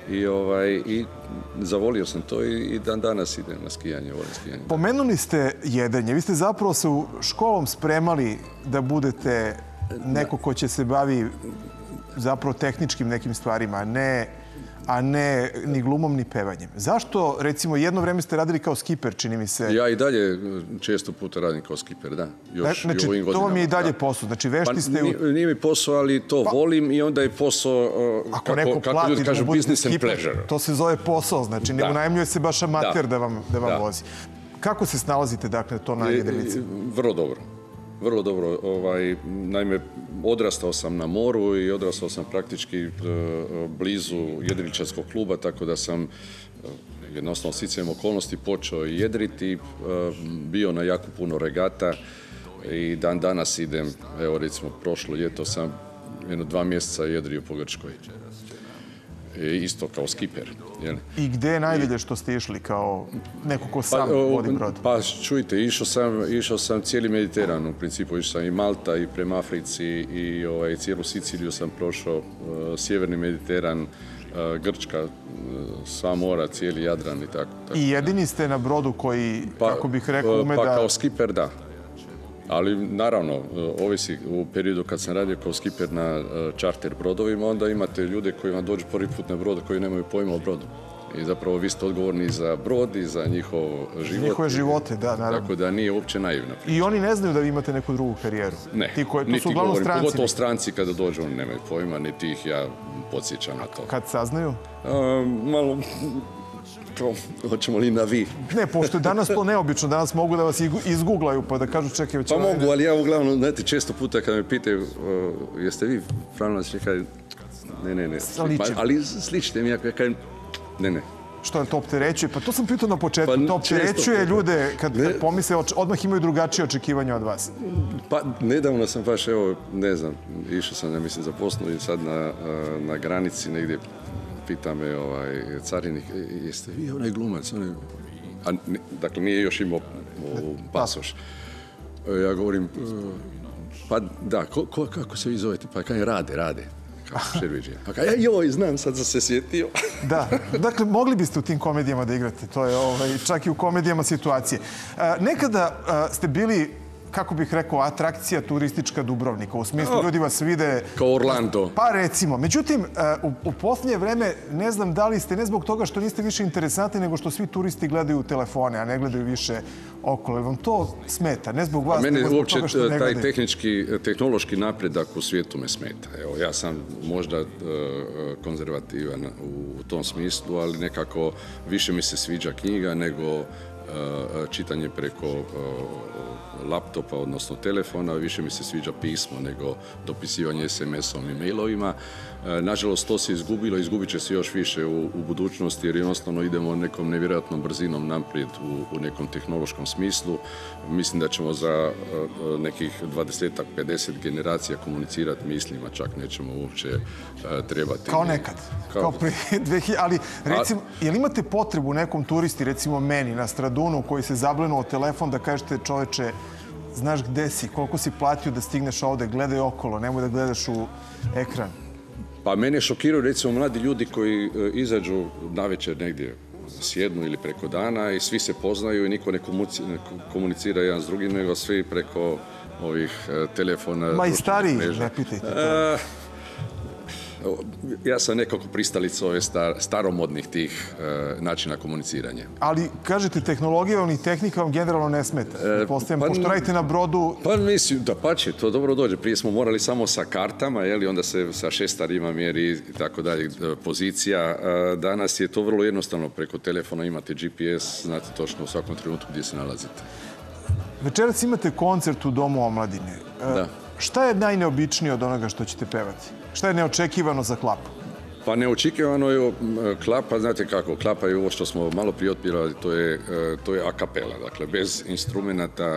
I zavolio sam to i dan danas idem na skijanje, volim skijanje. Pomenuli ste jedenje. Vi ste zapravo se u školom spremali da budete neko ko će se bavi zapravo tehničkim nekim stvarima, a ne ni glumom ni pevanjem. Zašto, recimo, jedno vreme ste radili kao skiper, čini mi se? Ja i dalje često puta radim kao skiper, da. Znači, to vam je i dalje posao. Znači, vešti ste... Nije mi posao, ali to volim i onda je posao, kako ljudi kažu, business and pleasure. To se zove posao, znači ne unajmljuje se baš amater da vam vozi. Kako se snalazite, dakle, to na jedrilici? Vrlo dobro. Vrlo dobro. Naime, odrastao sam na moru i odrastao sam praktički blizu jedriličarskog kluba, tako da sam jednostavno sticajem okolnosti počeo jedriti, bio na jako puno regata i dan danas idem, evo recimo prošlo ljeto sam 2 mjeseca jedrio po Grčkoj. Isto kao skiper. I gdje je najdalje što ste išli kao neko ko sam vodi brod? Pa čujte, išao sam cijeli Mediteran u principu. Išao sam i Malta i prema Africi i cijelu Siciliju sam prošao, sjeverni Mediteran, Grčka, sva mora, cijeli Jadran i tako. I jedini ste na brodu koji, kako bih rekao, ume da... Pa kao skiper, da. Ali naravno, ovisi u periodu kad sam radio kao skiper na čarter brodovima, onda imate ljude koji vam dođu prvi put na brod koji nemaju pojma o brodu. I zapravo vi ste odgovorni za brod i za njihov život. Njihove živote, da, naravno. Tako da nije uopće naivna. I oni ne znaju da vi imate neku drugu karijeru? Ne, niti govorim. Pogotovo stranci kada dođu, oni nemaju pojma, niti ih ja podsjećam na to. Kad saznaju? Malo... Hoćemo li na vi? Ne, pošto je danas to neobično. Danas mogu da vas izguglaju pa da kažu čekaj... Pa mogu, ali ja uglavnom, znate, često puta kad me pitaju jeste vi Franović, ne. Ali sličite mi, ja kažem, ne. Što to opterećuje? Pa to sam pitao na početku. To opterećuje ljude kad pomisle, odmah imaju drugačije očekivanja od vas. Pa nedavno sam baš, evo, ne znam, išao sam, ja mislim, za Bosnu i sad na granici negdje pita me carinik, jeste vi onaj glumac? Dakle, nije još imao pasoš. Ja govorim, pa da, kako se vi zovete? Pa kaj rade. Pa kaj, joj, znam, sad sam se sjetio. Da, dakle, mogli biste u tim komedijama da igrate. To je čak i u komedijama situacije. Nekada ste bili, kako bih rekao, atrakcija turistička Dubrovnika. U smislu, ljudi vas vide... Kao Orlando. Pa recimo. Međutim, u posljednje vreme ne znam da li ste, ne zbog toga što niste više interesantni, nego što svi turisti gledaju telefone, a ne gledaju više okolo. Vam to smeta? Ne zbog vas, nego zbog toga što ne gledaju. Mene uopće taj tehnološki napredak u svijetu me smeta. Evo, ja sam možda konzervativan u tom smislu, ali nekako više mi se sviđa knjiga nego čitanje preko laptopa, odnosno telefona. Više mi se sviđa pismo nego dopisivanje SMS-om i mailovima. Nažalost, to se izgubilo, izgubit će se još više u budućnosti jer jednostavno idemo nekom nevjerojatnom brzinom naprijed u nekom tehnološkom smislu. Mislim da ćemo za nekih 20-ak, 50 generacija komunicirati mislima, čak nećemo uopće trebati. Kao nekad. Kao prije 2000. Ali recimo, jel imate potrebu nekom turisti, recimo meni, na Stradunu, koji se zablenuo telefon, da kažete, čoveče, znaš gde si, koliko si platio da stigneš ovde, gledaj okolo, nemoj da gledaš u ekran. Pa mene šokiraju recimo mladi ljudi koji izađu navečer negdje, sjednu ili preko dana i svi se poznaju i niko ne komunicira jedan s drugim, nego svi preko ovih telefona. Ma i stariji, ne pitajte to. Ja sam nekako pristalica ove staromodnih tih načina komuniciranja. Ali, kažete, tehnologija i tehnika vam generalno ne smeta. Pošto radite na brodu... Pa mislim, da pače, to dobro dođe. Prije smo morali samo sa kartama, onda se sa šestarima mjeri i tako dalje pozicija. Danas je to vrlo jednostavno. Preko telefona imate GPS, znate točno u svakom trenutku gdje se nalazite. Večerac imate koncert u Domu omladine. Da. Šta je najneobičnije od onoga što ćete pevati? Šta je neočekivano za Klapu? Pa neočekivano je Klapa, znate kako, Klapa je ovo što smo malo prije otpirali, to je a cappella, dakle bez instrumenata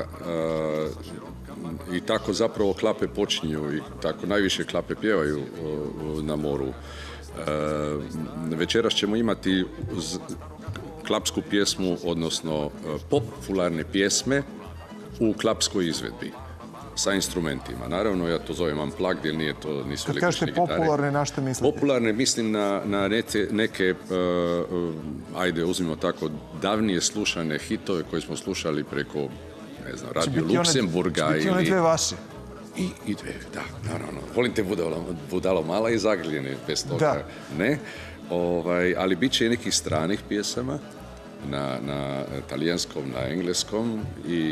i tako zapravo Klape počinju i tako najviše Klape pjevaju na moru. Večeras ćemo imati klapsku pjesmu, odnosno popularne pjesme u klapskoj izvedbi. Sa instrumentima. Naravno, ja to zovem unplugged, jer nisu električne gitare. Kad kažete popularne, na što mislite? Popularne mislim na neke, ajde, uzmimo tako, davnije slušane hitove koje smo slušali preko, ne znam, Radio Luksemburga. Će biti one dve vaše? I dve, da, naravno. Volim te Budalo mala i Zagljene, bez toga ne. Ali bit će i nekih stranih pjesama na talijanskom, na engleskom i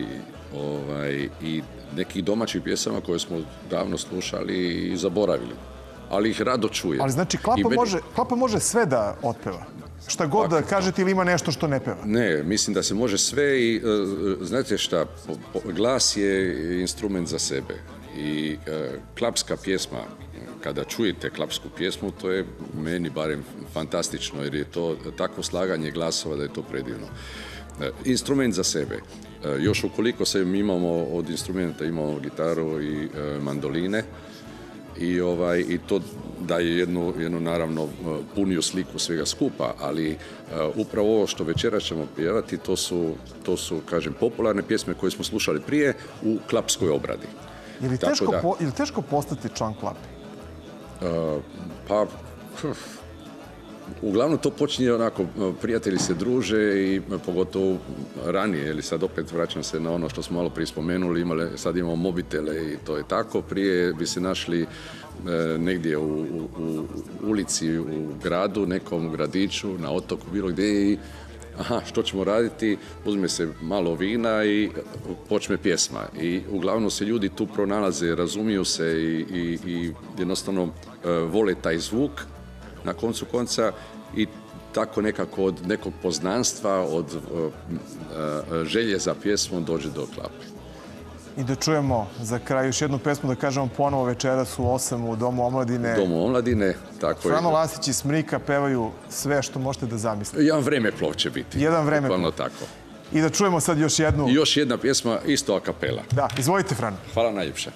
nekih domaćih pjesama koje smo davno slušali i zaboravili. Ali ih rado čujem. Ali znači Klapa može sve da otpeva? Šta god da kažete ili ima nešto što ne peva? Ne, mislim da se može sve i znate šta, glas je instrument za sebe. I klapska pjesma, kada čujete klapsku pjesmu, to je meni barem fantastično jer je to takvo slaganje glasova da je to predivno. Instrument za sebe. Još ukoliko mi imamo od instrumenta, imamo gitaru i mandoline i to daje jednu naravno puniju sliku svega skupa, ali upravo ovo što večeras ćemo pjevati, to su, kažem, popularne pjesme koje smo slušali prije u klapskoj obradi. Je li teško postati član Klape? Pa... Uglavnom to počinje onako, prijatelji se druže i pogotovo ranije, ili sad opet vraćam se na ono što smo malo prije spomenuli, sad imamo mobitele i to je tako. Prije bi se našli negdje u ulici, u gradu, nekom gradiću, na otoku, bilo gdje i što ćemo raditi, uzme se malo vina i počne pjesma. I uglavnom se ljudi tu pronalaze, razumiju se i jednostavno vole taj zvuk. Na koncu konca i tako nekako od nekog poznanstva, od želje za pjesmom dođe do Klape. I da čujemo za kraj još jednu pesmu, da kažemo ponovo večeras u 8 u Domu omladine. U Domu omladine, tako je. Frano Lasić i Smrika pevaju sve što možete da zamislite. Jedan vremeplov će biti. Jedan vremeplov. Tako. I da čujemo sad još jednu... I još jedna pjesma, isto a kapela. Da, izvolite, Frano. Hvala najljepše.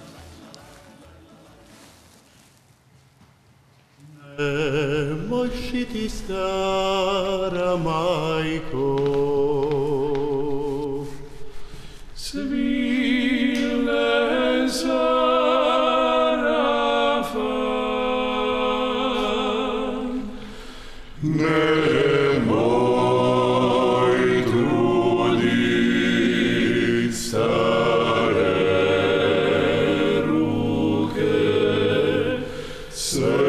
Nemoj šiti, stara majko, svile zarafan, nemoj trudit stare ruke, sve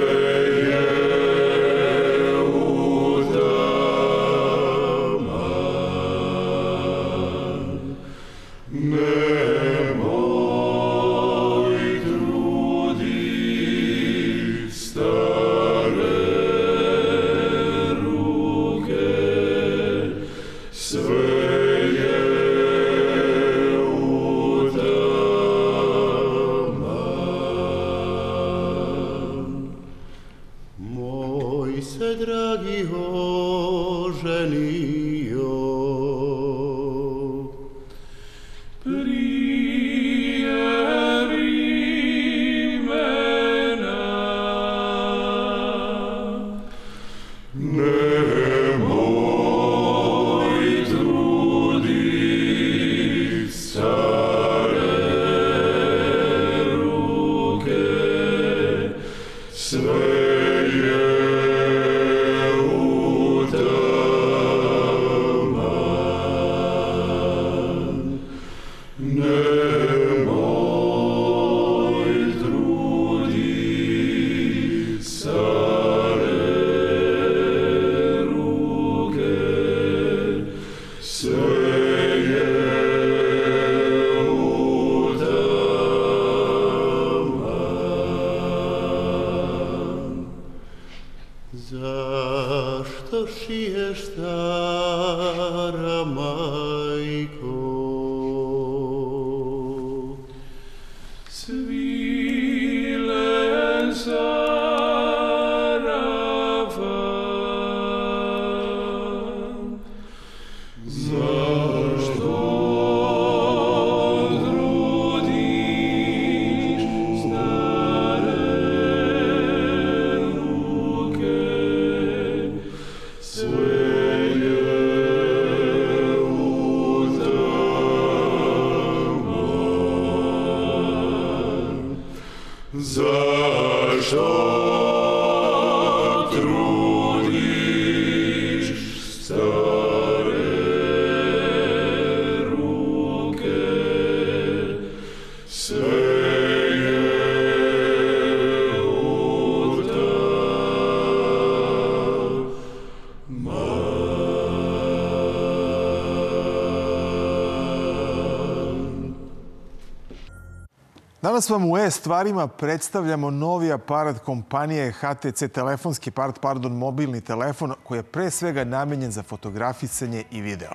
Danas vam u E-stvarima predstavljamo novi aparat kompanije HTC, telefonski aparat, mobilni telefon, koji je pre svega namenjen za fotografisanje i video.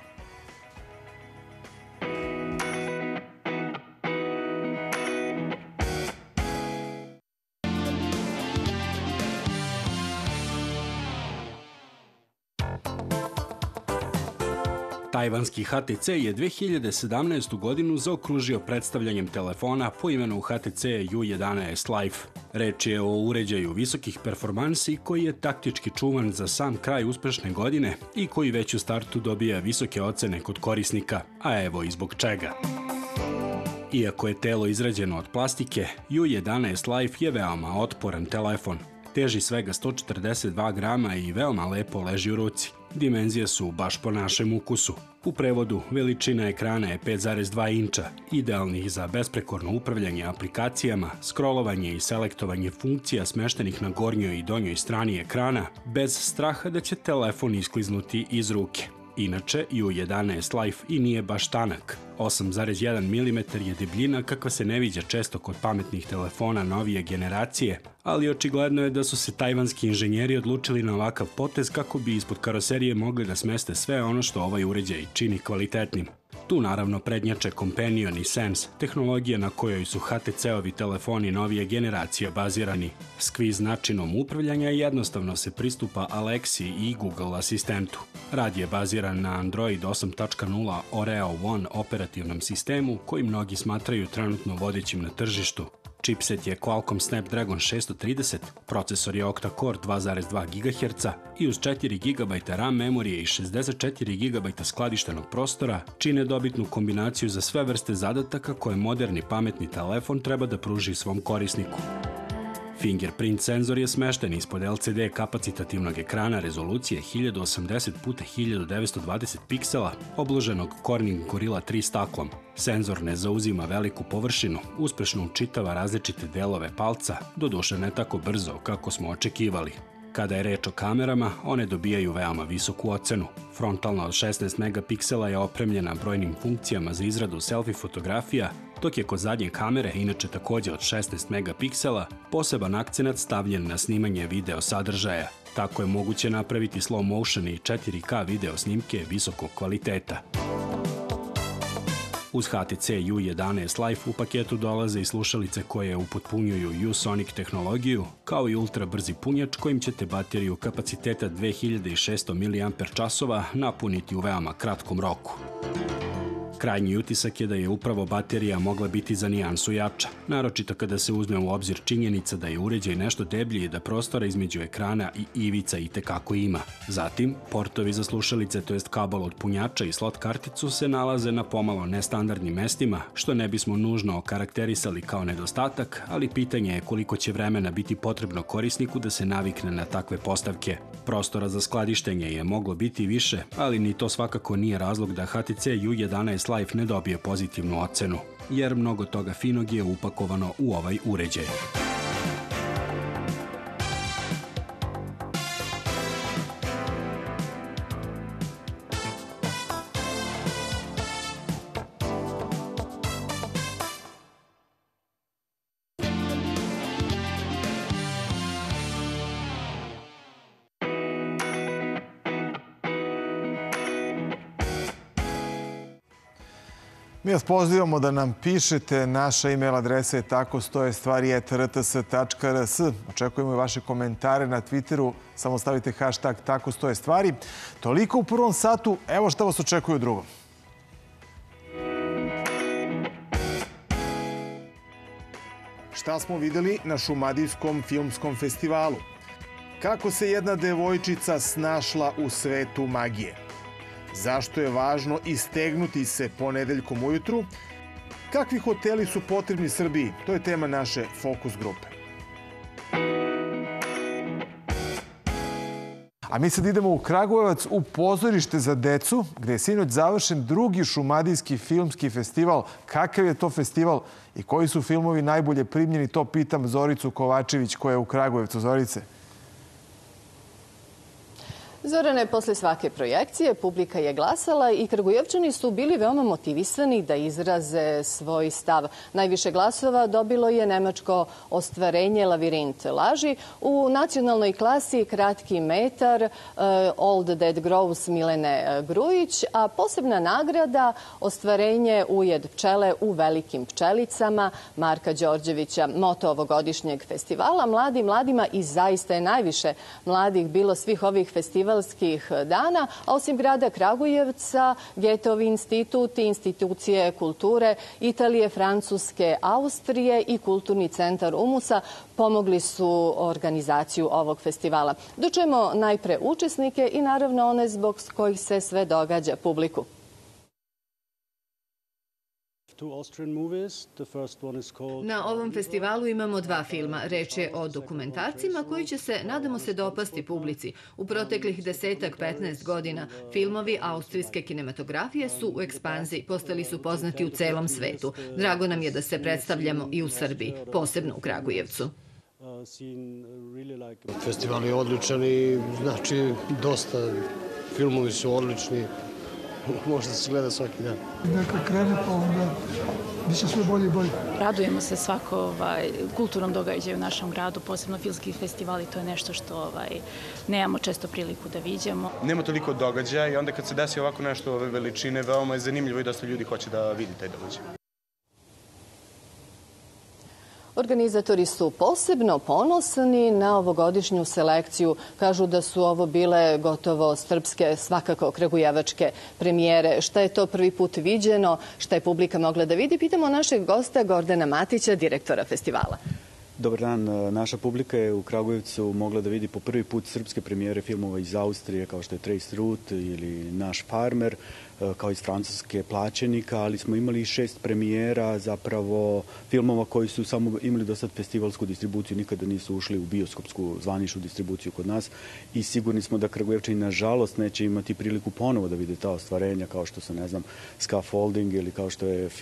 Tajvanski HTC je 2017. godinu zaokružio predstavljanjem telefona po imenu HTC U11 Life. Reč je o uređaju visokih performansi koji je taktički čuvan za sam kraj uspešne godine i koji već u startu dobija visoke ocene kod korisnika, a evo i zbog čega. Iako je telo izrađeno od plastike, U11 Life je veoma otporan telefon. Teži svega 142 grama i veoma lepo leži u ruci. Dimenzije su baš po našem ukusu. U prevodu, veličina ekrana je 5,2 inča, idealnih za besprekorno upravljanje aplikacijama, scrollovanje i selektovanje funkcija smeštenih na gornjoj i donjoj strani ekrana, bez straha da će telefon iskliznuti iz ruke. Inače, U11 Life i nije baš tanak. 8,1 mm je debljina kakva se ne viđa često kod pametnih telefona novije generacije, ali očigledno je da su se tajvanski inženjeri odlučili na ovakav potez kako bi ispod karoserije mogli da smeste sve ono što ovaj uređaj čini kvalitetnim. Tu naravno prednjače Companion i Sense, tehnologija na kojoj su HTC-ovi telefoni novije generacije bazirani. S kviz načinom upravljanja jednostavno se pristupa Alexi i Google asistentu. Rad je baziran na Android 8.0 Oreo One operativnom sistemu koji mnogi smatraju trenutno vodećim na tržištu. Chipset je Qualcomm Snapdragon 630, procesor je octa-core 2,2 GHz i uz 4 GB RAM memorije i 64 GB skladištenog prostora čine dobitnu kombinaciju za sve vrste zadataka koje moderni pametni telefon treba da pruži svom korisniku. Fingerprint senzor je smešten ispod LCD kapacitativnog ekrana rezolucije 1080x1920 piksela, obloženog Corning Gorilla 3 staklom. Senzor ne zauzima veliku površinu, uspešno učitava različite delove palca, doduše ne tako brzo kako smo očekivali. Kada je reč o kamerama, one dobijaju veoma visoku ocenu. Frontalna od 16 megapiksela je opremljena brojnim funkcijama za izradu selfie fotografija, dok je kod zadnje kamere, inače takođe od 16 megapiksela, poseban akcenat stavljen na snimanje video sadržaja. Tako je moguće napraviti slow motion i 4K video snimke visokog kvaliteta. Uz HTC U11 Life u paketu dolaze i slušalice koje upotpunjuju U-Sonic tehnologiju, kao i ultra brzi punjač kojim ćete bateriju kapaciteta 2600 mAh napuniti u veoma kratkom roku. Krajnji utisak je da je upravo baterija mogla biti za nijansu jača, naročito kada se uzme u obzir činjenica da je uređaj nešto deblji i da prostora između ekrana i ivica itekako ima. Zatim, portovi za slušalice, to jest kabel od punjača i slot karticu se nalaze na pomalo nestandardnim mestima, što ne bismo nužno okarakterisali kao nedostatak, ali pitanje je koliko će vremena biti potrebno korisniku da se navikne na takve postavke. Prostora za skladištenje je moglo biti više, ali ni to svakako nije razlog da HTC U11 Life ne dobije pozitivnu ocenu, jer mnogo toga finog je upakovano u ovaj uređaj. Mi vas pozivamo da nam pišete. Naša e-mail adresa je takostojestvari@rts.rs. Očekujemo i vaše komentare na Twitteru. Samo stavite hashtag takostojestvari. Toliko u prvom satu. Evo šta vas očekuje u drugom. Šta smo videli na Šumadijskom filmskom festivalu? Kako se jedna devojčica snašla u svetu magije? Zašto je važno istegnuti se ponedeljkom ujutru? Kakvi hoteli su potrebni Srbiji? To je tema naše Fokus grupe. A mi sad idemo u Kragujevac, u pozorište za decu, gde je sinoć završen drugi Šumadijski filmski festival. Kakav je to festival i koji su filmovi najbolje primljeni? To pitam Zoricu Kovačević koja je u Kragujevcu. Zorice. Zorane, posle svake projekcije publika je glasala i Kragujevčani su bili veoma motivisani da izraze svoj stav. Najviše glasova dobilo je nemačko ostvarenje Lavirint laži. U nacionalnoj klasi kratki metar All the Dead Grows Milene Grujić, a posebna nagrada ostvarenje Ujed pčele u velikim pčelicama Marka Đorđevića. Moto ovogodišnjeg festivala mladima i zaista je najviše mladih bilo svih ovih festivalskih dana, a osim grada Kragujevca, Getov institut, institucije kulture Italije, Francuske, Austrije i Kulturni centar Umusa pomogli su organizaciju ovog festivala. Dočujemo najpre učesnike i naravno one zbog kojih se sve događa publiku. Na ovom festivalu imamo dva filma. Reč je o dokumentarcima koji će se, nadamo se, dopasti publici. U proteklih 10-15 godina filmovi austrijske kinematografije su u ekspanziji, postali su poznati u celom svetu. Drago nam je da se predstavljamo i u Srbiji, posebno u Kragujevcu. Festival je odličan i znači dosta filmovi su odlični. može da se gleda svaki dan. Neka krene pa onda biće sve bolje i bolje. Radujemo se svako kulturnom događaju u našem gradu, posebno filmski festivali, to je nešto što nemamo često priliku da viđamo. Nema toliko događaja i onda kad se desi ovako nešto ove veličine, veoma je zanimljivo i dosta ljudi hoće da vidi taj događaj. Organizatori su posebno ponosni na ovogodišnju selekciju. Kažu da su ovo bile gotovo srpske, svakako kragujevačke premijere. Šta je to prvi put viđeno, šta je publika mogla da vidi? Pitamo našeg gosta Gordana Matića, direktora festivala. Dobar dan. Naša publika je u Kragujevcu mogla da vidi po prvi put srpske premijere filmova iz Austrije, kao što je Trace Route ili Naš farmer, kao iz Francuske Plaćenika, ali smo imali 6 premijera, zapravo filmova koji su samo imali do sad festivalsku distribuciju, nikada nisu ušli u bioskopsku zvaničnu distribuciju kod nas i sigurni smo da Kragujevčani nažalost neće imati priliku ponovo da vide ta ostvarenja kao što su, ne znam, Scaffolding ili kao što je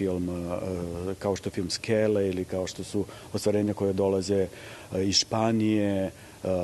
film Skele ili kao što su ostvarenja koje dolaze iz Španije,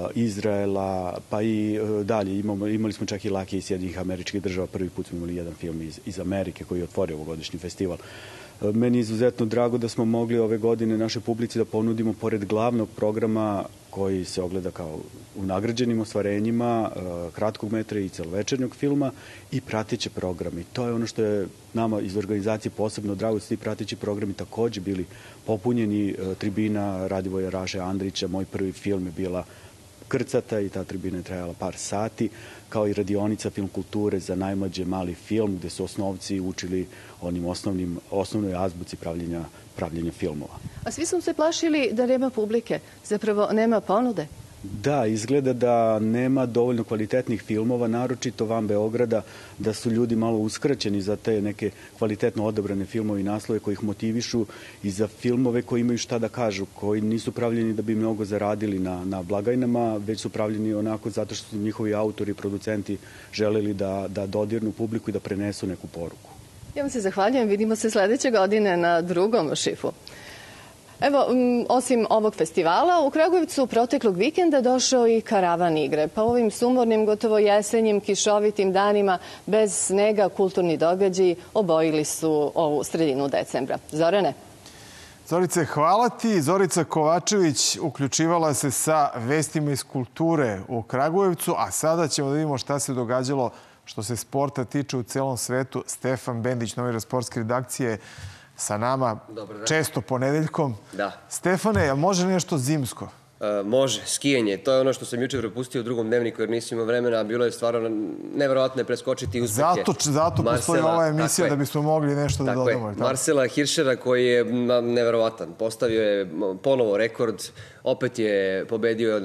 Izraela, pa i dalje. Imali smo čak i Lake iz Sjedinjenih Američkih Država. Prvi put smo imali jedan film iz Amerike koji je otvorio ovogodišnji festival. Meni je izuzetno drago da smo mogli ove godine našoj publici da ponudimo, pored glavnog programa koji se ogleda kao u nagrađenim ostvarenjima, kratkog metra i celovečernjeg filma, i prateće programe. To je ono što je nama iz organizacije posebno drago, da su ti prateći programi takođe bili popunjeni. Tribina Radivoja Raše Andrića, moj prvi film, je bila krcata i ta tribina je trajala par sati, kao i radionica film kulture za najmlađe mali film, gde su osnovci učili onim osnovnoj azbuci pravljenja filmova. A svi su se plašili da nema publike, zapravo nema ponude. Da, izgleda da nema dovoljno kvalitetnih filmova, naročito van Beograda, da su ljudi malo uskraćeni za te neke kvalitetno odabrane filmove i naslove koji ih motivišu i za filmove koji imaju šta da kažu, koji nisu pravljeni da bi mnogo zaradili na blagajnama, već su pravljeni onako zato što su njihovi autori i producenti želeli da dodirnu publiku i da prenesu neku poruku. Ja vam se zahvaljujem, vidimo se sledeće godine na drugom šifu. Evo, osim ovog festivala, u Kragujevcu proteklog vikenda došao i karavan igre. Pa ovim sumornim, gotovo jesenjim, kišovitim danima bez snega kulturni događaji obojili su ovu sredinu decembra. Zorane? Zorice, hvala ti. Zorica Kovačević uključivala se sa vestima iz kulture u Kragujevcu, a sada ćemo da vidimo šta se događalo što se sporta tiče u celom svetu. Stefan Bendić, novinar sportske redakcije, sa nama često ponedeljkom. Da. Stefane, jel može nešto zimsko? Može, skijanje. To je ono što sam juče propustio u drugom dnevniku jer nisam imao vremena, a bilo je stvarno neverovatno preskočiti uspehe. Zato postoji ova emisija da bismo mogli nešto da dodamo. Marcela Hirschera koji je neverovatan. Postavio je ponovo rekord. Opet je pobedio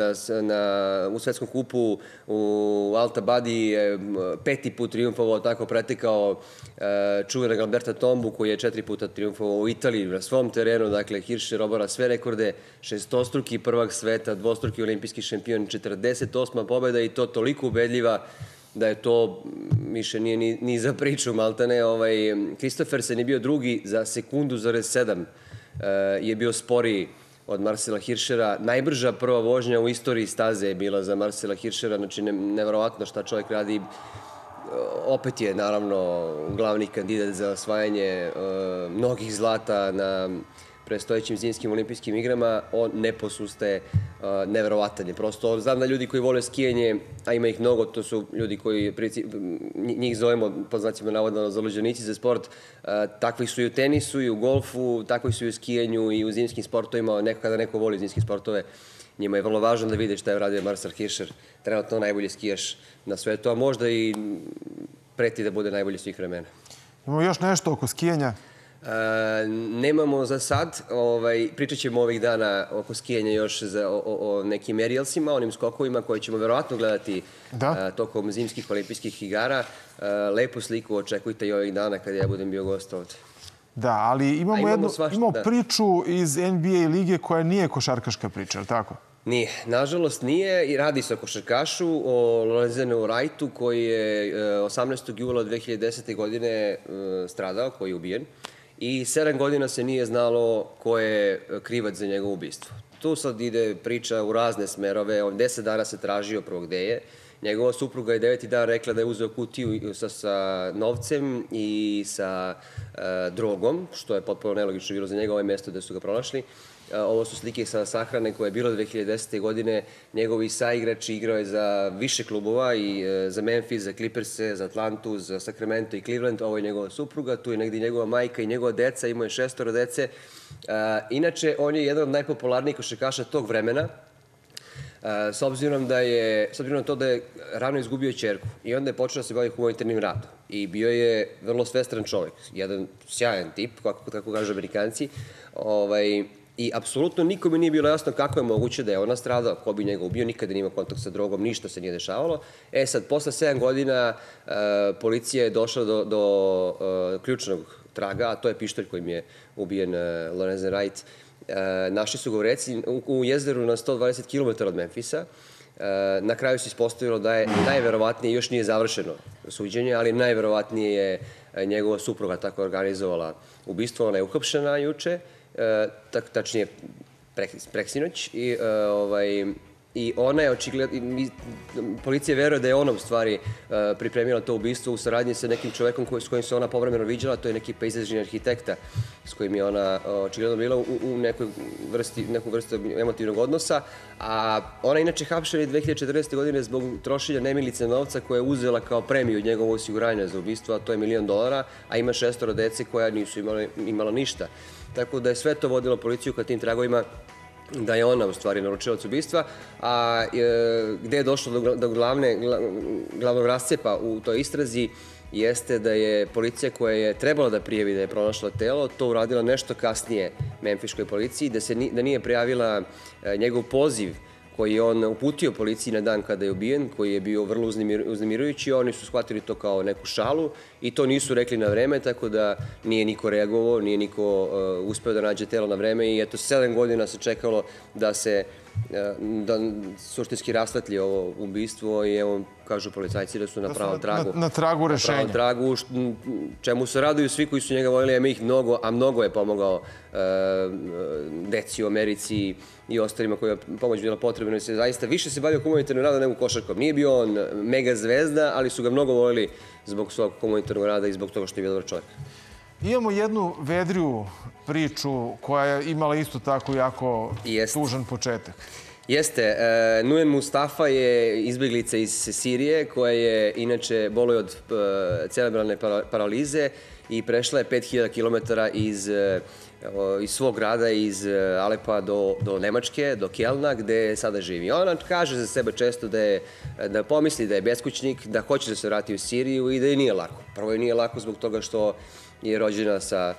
u svetskom kupu u Alta Badi, 5. put triumfovao, tako pretekao čuvenog Alberta Tombu koji je 4 puta triumfovao u Italiji na svom terenu. Dakle, Hirscher obara sve rekorde, 6-struki prvak sveta, 2-struki olimpijski šampion, 48. pobjeda i to toliko ubedljiva da je to više nije ni za priču, maltene. Kristoffersen je bio drugi za sekundu, 7 je bio sporiji od Marcela Hirschera. Najbrža prva vožnja u istoriji staze je bila za Marcela Hirschera, znači neverovatno šta čovjek radi. Opet je, naravno, glavni kandidat za osvajanje mnogih zlata na predstojećim zimskim olimpijskim igrama. On ne posustaje, neverovatan je. Prosto znam da ljudi koji vole skijanje, a ima ih mnogo, to su ljudi koji, njih zovemo, po znacima navodno, zaluđenici za sport. Takvi su i u tenisu, i u golfu, takvi su i u skijanju, i u zimskim sportovima. Kada neko voli zimske sportove, njima je vrlo važno da vide šta je uradio Marcel Hirscher. Trenutno najbolji skijaš na svetu, a možda i preti da bude najbolji svih vremena. Imamo još nešto oko skijanja? Nemamo za sad. Pričat ćemo ovih dana oko skijanja još o nekim aerialsima, onim skokovima koje ćemo verovatno gledati tokom zimskih olimpijskih igara. Lepu sliku očekujte i ovih dana kada ja budem bio gost ovde. Da, ali imamo priču iz NBA lige koja nije košarkaška priča, je li tako? Nije. Nažalost nije i radi se o košarkašu, o Lorenzenu Wrightu koji je 18. jula 2010. godine stradao, koji je ubijen. I 7 godina se nije znalo ko je krivac za njegovo ubistvo. Tu sad ide priča u razne smerove. 10 dana se tražio prvo gde je Njegova supruga je 9. dan rekla da je uzeo kutiju sa novcem i sa drogom, što je potpuno nelogično bilo za njega, ovo je mesto gde su ga pronašli. Ovo su slike sa sahrane koje je bilo 2010. godine. Njegovi saigrači igrao je za više klubova i za Memphis, za Clippers, za Atlantu, za Sacramento i Cleveland. Ovo je njegova supruga, tu je negdje njegova majka i njegova deca, imao je 6 dece. Inače, on je jedan od najpopularnijih košarkaša tog vremena, s obzirom na to da je rano izgubio ćerku i onda je počeo da se bavi humanitarnim radom. I bio je vrlo svestran čovjek, jedan sjajan tip, kako kažu Amerikanci. I apsolutno nikome nije bilo jasno kako je moguće da je ona stradao, ko bi njega ubio, nikada nije imao kontakt sa drogom, ništa se nije dešavalo. Sad, posle 7 godina policija je došla do ključnog traga, a to je pištolj kojim je ubijen Lorenzen Wright. Našli su ga u reci u jezeru na 120 km od Memfisa. Na kraju se ispostavilo da je najverovatnije, još nije završeno suđenje, ali najverovatnije je njegova supruga tako organizovala ubistvo. Ona je uhapšena juče, tačnije preksinoć, i ona je očigledno, policija veruje da je ona u stvari pripremila to ubistvo u saradnji sa nekim čovekom s kojim se ona povremeno viđala, to je neki pejzažni arhitekta s kojim je ona očigledno bila u neku vrstu emotivnog odnosa, a ona je inače hapšena 2014. godine zbog trošenja nemilice novca koje je uzela kao premiju od njegovog osiguranja za ubistvo, a to je $1 milion, a ima 6 dece koja nisu imala ništa. Tako da je sve to vodilo policiju ka tim tragovima da je ona u stvari naručilac ubistva, a gde je došlo do glavnog rascepa u toj istrazi jeste da je policija koja je trebala da prijavi da je pronašla telo, to uradila nešto kasnije memfiškoj policiji, da nije prijavila njegov poziv koji je on uputio policiji na dan kada je ubijen, koji je bio vrlo uznemirujući. Oni su shvatili to kao neku šalu i to nisu rekli na vreme, tako da nije niko reagovao, nije niko uspeo da nađe telo na vreme i eto 7 godina se čekalo da se suštinski rasvetli ovo ubistvo i evo kažu policajci da su na pravom tragu. Na tragu rešenja. Na pravom tragu, čemu se raduju svi koji su njega voljeli, ima ih mnogo, a mnogo je pomogao deci u Americi i ostalima koja je pomoć bila potrebna. Zaista više se bavio humanitarnim radom nego košarkom. Nije bio on mega zvezda, ali su ga mnogo voljeli zbog svog humanitarnog rada i zbog toga što je bio dobar čovjek. Imamo jednu vedriju priču koja je imala isto tako jako tužan početak. Jeste. Nujen Mustafa je izbjeglica iz Sirije koja je inače boluje od cerebralne paralize i prešla je 5000 km iz svog grada, iz Alepa do Nemačke, do Kelna, gde sada živi. Ona kaže za sebe često da pomisli da je beskućnik, da hoće da se vrati u Siriju i da je nije lako. Prvo je nije lako zbog toga što je rođena sa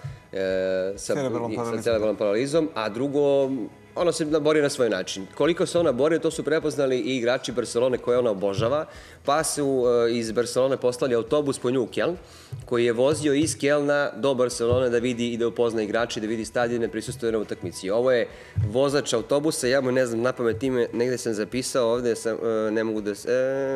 cerebralnom paralizom, a drugo, ona se bori na svoj način. Koliko se ona bori, to su prepoznali i igrači Barcelone koje ona obožava, pa su iz Barcelone poslali autobus po nju u Keln, koji je vozio iz Kelna do Barcelone da vidi i da upozna igrači, da vidi stadione, prisustuje na utakmici. Ovo je vozač autobusa, ja mu ne znam napamet ime, negde sam zapisao, ovde sam, ne mogu da se...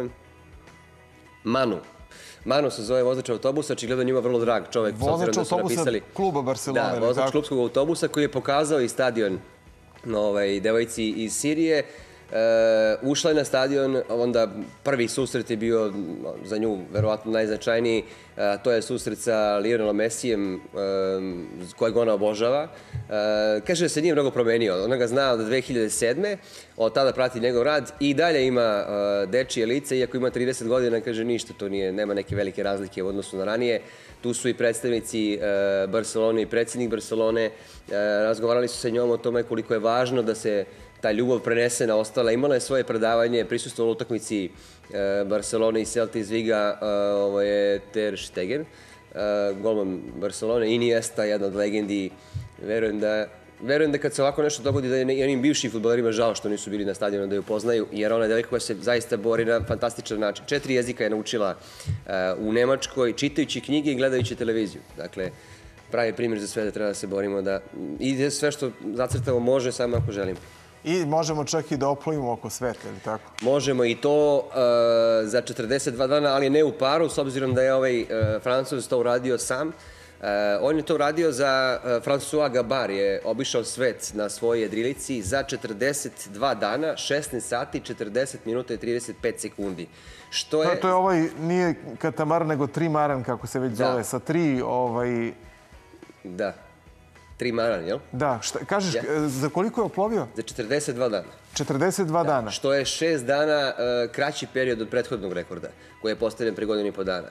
Manu se zove vozač autobusa, očigledno njima vrlo drag čovek. Vozač autobusa kluba Barcelone. Da, vozač klubskog autobusa koji je pokazao i stadion devojci iz Sirije. Ušla je na stadion, onda prvi susret je bio za nju verovatno najznačajniji, to je susret sa Lionelom Messijem kojeg ona obožava. Kaže da se nije mnogo promenio, ona ga zna od 2007. Od tada prati njegov rad i dalje ima dečije lice, iako ima 30 godina, kaže ništa, to nema neke velike razlike u odnosu na ranije. Tu su i predstavnici Barcelone i predsjednik Barcelone, razgovarali su sa njom o tome koliko je važno da se ta ljubav prenese na ostale. Imala je svoje predavanje, prisustvovala u utakmici Barcelone i Celta iz Viga, ovo je Ter Stegen, golman Barcelone, Iniesta, jedna od legendi. Verujem da kad se ovako nešto dogodi da je onim bivšim fudbalerima žao što nisu bili na stadionu da je upoznaju, jer ona je devojka koja se zaista bori na fantastičan način. 4 jezika je naučila u Nemačkoj, čitajući knjige i gledajući televiziju. Dakle, pravi primjer za sve da treba da se borimo i sve što zacrtamo može samo ako želimo. I možemo čak i da oplovimo oko sveta, ili tako? Možemo i to za 42 dana, ali ne u paru, s obzirom da je ovaj Francuz to uradio sam. On je to uradio za François Gabard, je obišao svet na svojoj jedrilici za 42 dana, 16 sati, 40 minuta i 35 sekundi. To je ovaj, nije katamaran, nego trimaran, kako se već zove, sa 3... Da. Trimaran, jel? Da. Kažeš, za koliko je oplovio? Za 42 dana. 42 dana. Što je 6 dana kraći period od prethodnog rekorda, koji je postavljen pre godinu i po dana.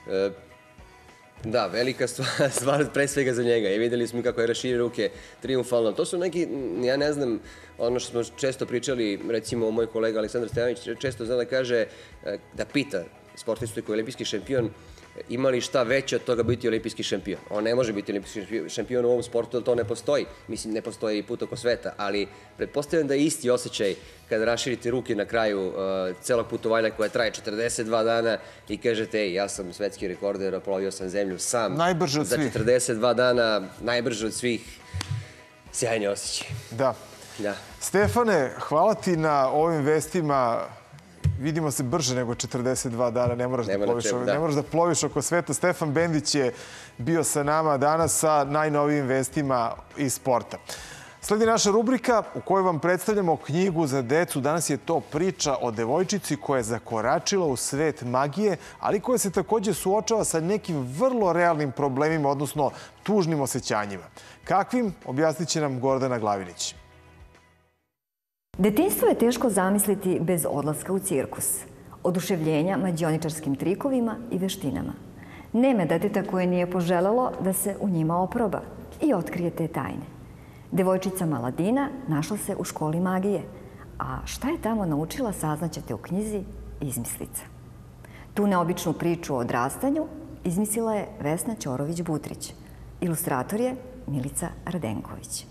Da, velika stvar pre svega za njega. I videli smo kako je raširio ruke triumfalno. To su neki, ja ne znam, ono što smo često pričali, recimo moj kolega Aleksandar Stojanović često zna da kaže, da pita sportistu koji je olimpijski šampion, ima li šta veće od toga biti olimpijski šampion? On ne može biti olimpijski šampion u ovom sportu, jer to ne postoji. Mislim, ne postoji put oko sveta, ali pretpostavljam da je isti osjećaj kada raširite ruke na kraju celog putovanja koje traje 42 dana i kažete, ej, ja sam svetski rekorder, oplovio sam zemlju sam. Najbrže od svih. Za 42 dana, najbrže od svih. Sjajni osjećaj. Da. Stefane, hvala ti na ovim vestima. Vidimo se brže nego 42 dana, ne moraš da ploviš oko sveta. Stefan Bendić je bio sa nama danas sa najnovijim vestima iz sporta. Sledi naša rubrika u kojoj vam predstavljamo knjigu za decu. Danas je to priča o devojčici koja je zakoračila u svet magije, ali koja se takođe suočava sa nekim vrlo realnim problemima, odnosno tužnim osjećanjima. Kakvim, objasnit će nam Gordana Glavinić. Detinjstvo je teško zamisliti bez odlaska u cirkus, oduševljenja mađioničarskim trikovima i veštinama. Nema deteta koje nije poželelo da se u njima oproba i otkrije te tajne. Devojčica Maladina našla se u školi magije, a šta je tamo naučila saznaćete u knjizi Izmislica. Tu neobičnu priču o odrastanju izmislila je Vesna Ćorović-Butrić. Ilustrator je Milica Radenković.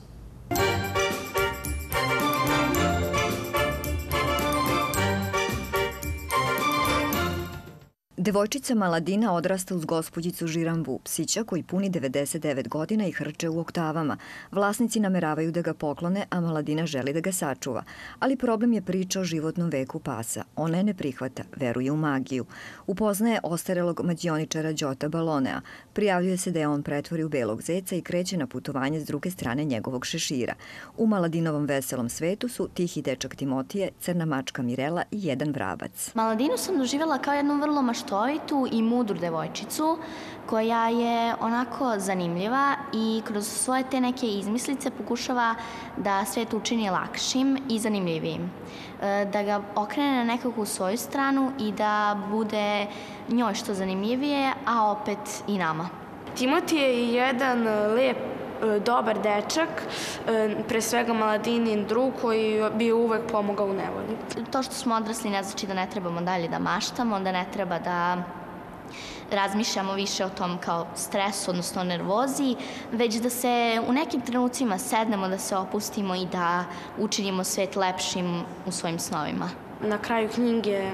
Devojčica Maladina odrasta uz gospođicu Žirambu, psića koji puni 99 godina i hrče u oktavama. Vlasnici nameravaju da ga poklone, a Maladina želi da ga sačuva. Ali problem je priča o životnom veku pasa. Ona je ne prihvata, veruje u magiju. Upoznaje ostarelog mađioničara Đota Balonea. Prijavljuje se da je on pretvori u belog zeca i kreće na putovanje s druge strane njegovog šešira. U Maladinovom veselom svetu su tihi dečak Timotije, crna mačka Mirela i jedan vrabac. Maladinu sam doživjela kao jednu vrlo maštovitu i mudru devojčicu koja je onako zanimljiva i kroz svoje te neke izmislice pokušava da svet učini lakšim i zanimljivijim. Da ga okrene na nekakvu svoju stranu i da bude njoj što zanimljivije, a opet i nama. Timotije je jedan lep, dobar dečak, pre svega Maladinin drug koji bi uvek pomogao u nevolji. To što smo odrasli ne znači da ne trebamo dalje da maštamo, da ne treba da razmišljamo više o tom kao stresu, odnosno nervozi, već da se u nekim trenucima sednemo, da se opustimo i da učinimo svet lepšim u svojim snovima. Na kraju knjige,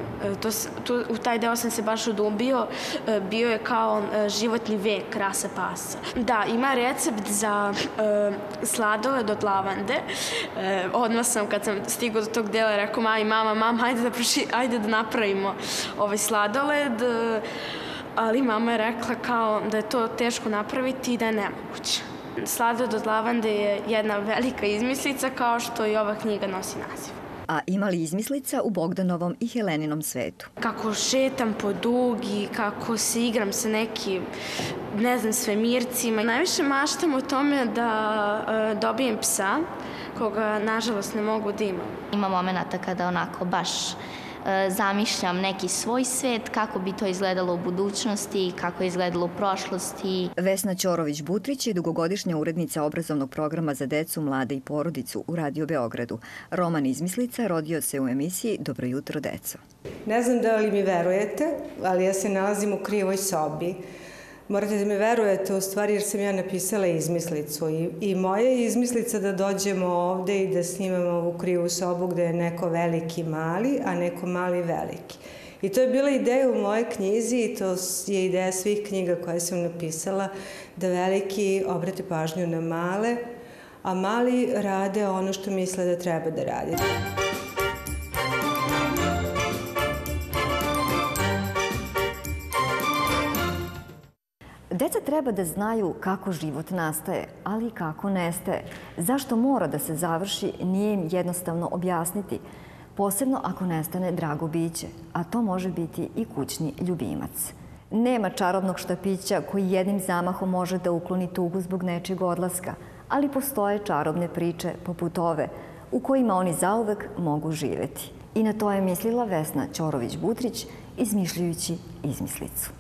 u taj deo sam se baš udubio, bio je kao životni vek rase pasa. Da, ima recept za sladoled od lavande. Odmah sam, kad sam stigao do tog dela, rekao mama, ajde da napravimo ovaj sladoled. Ali mama je rekla kao da je to teško napraviti i da je nemoguće. Sladoled od lavande je jedna velika izmislica, kao što i ova knjiga nosi naziv. A ima li izmislica u Bogdanovom i Heleninom svetu? Kako šetam po dugi, kako se igram sa nekim, ne znam, svemircima. Najviše maštam o tome da dobijem psa, koga nažalost ne mogu da imam. Ima momenta kada onako baš zamišljam neki svoj svet, kako bi to izgledalo u budućnosti, kako je izgledalo u prošlosti. Vesna Ćorović-Butrić je dugogodišnja urednica obrazovnog programa za decu, mlade i porodicu u Radio Beogradu. Roman Izmislica rodio se u emisiji Dobro jutro, deco. Ne znam da li mi verujete, ali ja se nalazim u krivoj sobi. Morate da mi verujete u stvari jer sam ja napisala izmislicu i moja je izmislica da dođemo ovde i da snimamo ovu krivu sobu gde je neko veliki mali, a neko mali veliki. I to je bila ideja u mojoj knjizi i to je ideja svih knjiga koje sam napisala, da veliki obrate pažnju na male, a mali rade ono što misle da treba da radi. Deca treba da znaju kako život nastaje, ali i kako nestaje. Zašto mora da se završi, nije im jednostavno objasniti. Posebno ako nestane drago biće, a to može biti i kućni ljubimac. Nema čarobnog štapića koji jednim zamahom može da ukloni tugu zbog nečijeg odlaska, ali postoje čarobne priče poput ove, u kojima oni zauvek mogu živeti. I na to je mislila Vesna Ćorović-Butrić, izmišljajući izmislicu.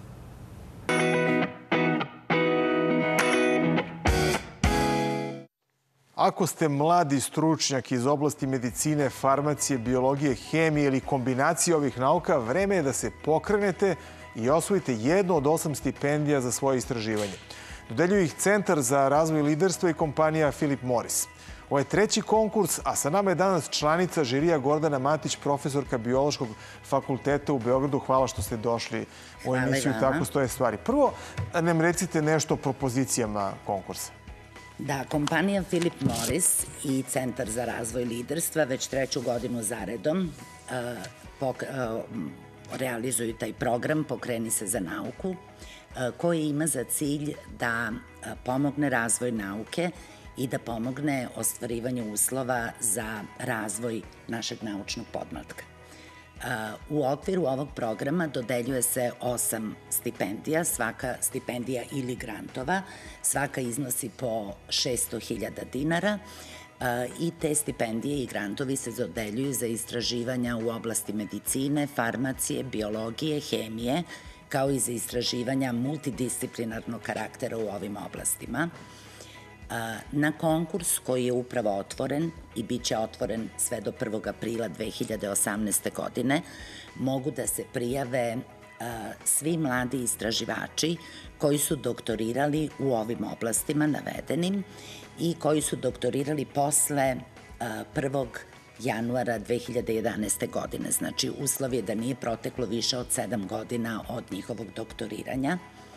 Ako ste mladi stručnjak iz oblasti medicine, farmacije, biologije, hemije ili kombinacije ovih nauka, vreme je da se pokrenete i osvojite jednu od 8 stipendija za svoje istraživanje. Dodeljuju ih Centar za razvoj liderstva i kompanija Philip Morris. Ovo je 3. konkurs, a sa nama je danas članica žirija Gordana Matić, profesorka Biološkog fakulteta u Beogradu. Hvala što ste došli u emisiju Tako stoje stvari. Prvo, nam recite nešto o propozicijama konkursa. Da, kompanija Philip Morris i Centar za razvoj liderstva već 3. godinu zaredom realizuju taj program Pokreni se za nauku, koji ima za cilj da pomogne razvoj nauke i da pomogne ostvarivanju uslova za razvoj našeg naučnog podmlatka. U okviru ovog programa dodeljuje se 8 stipendija, svaka stipendija ili grantova, svaka iznosi po 600.000 dinara i te stipendije i grantovi se dodeljuju za istraživanja u oblasti medicine, farmacije, biologije, hemije, kao i za istraživanja multidisciplinarnog karaktera u ovim oblastima. Na konkurs koji je upravo otvoren i bit će otvoren sve do 1. aprila 2018. godine, mogu da se prijave svi mladi istraživači koji su doktorirali u ovim oblastima navedenim i koji su doktorirali posle 1. januara 2011. godine. Znači, uslov je da nije proteklo više od 7 godina od njihovog doktoriranja.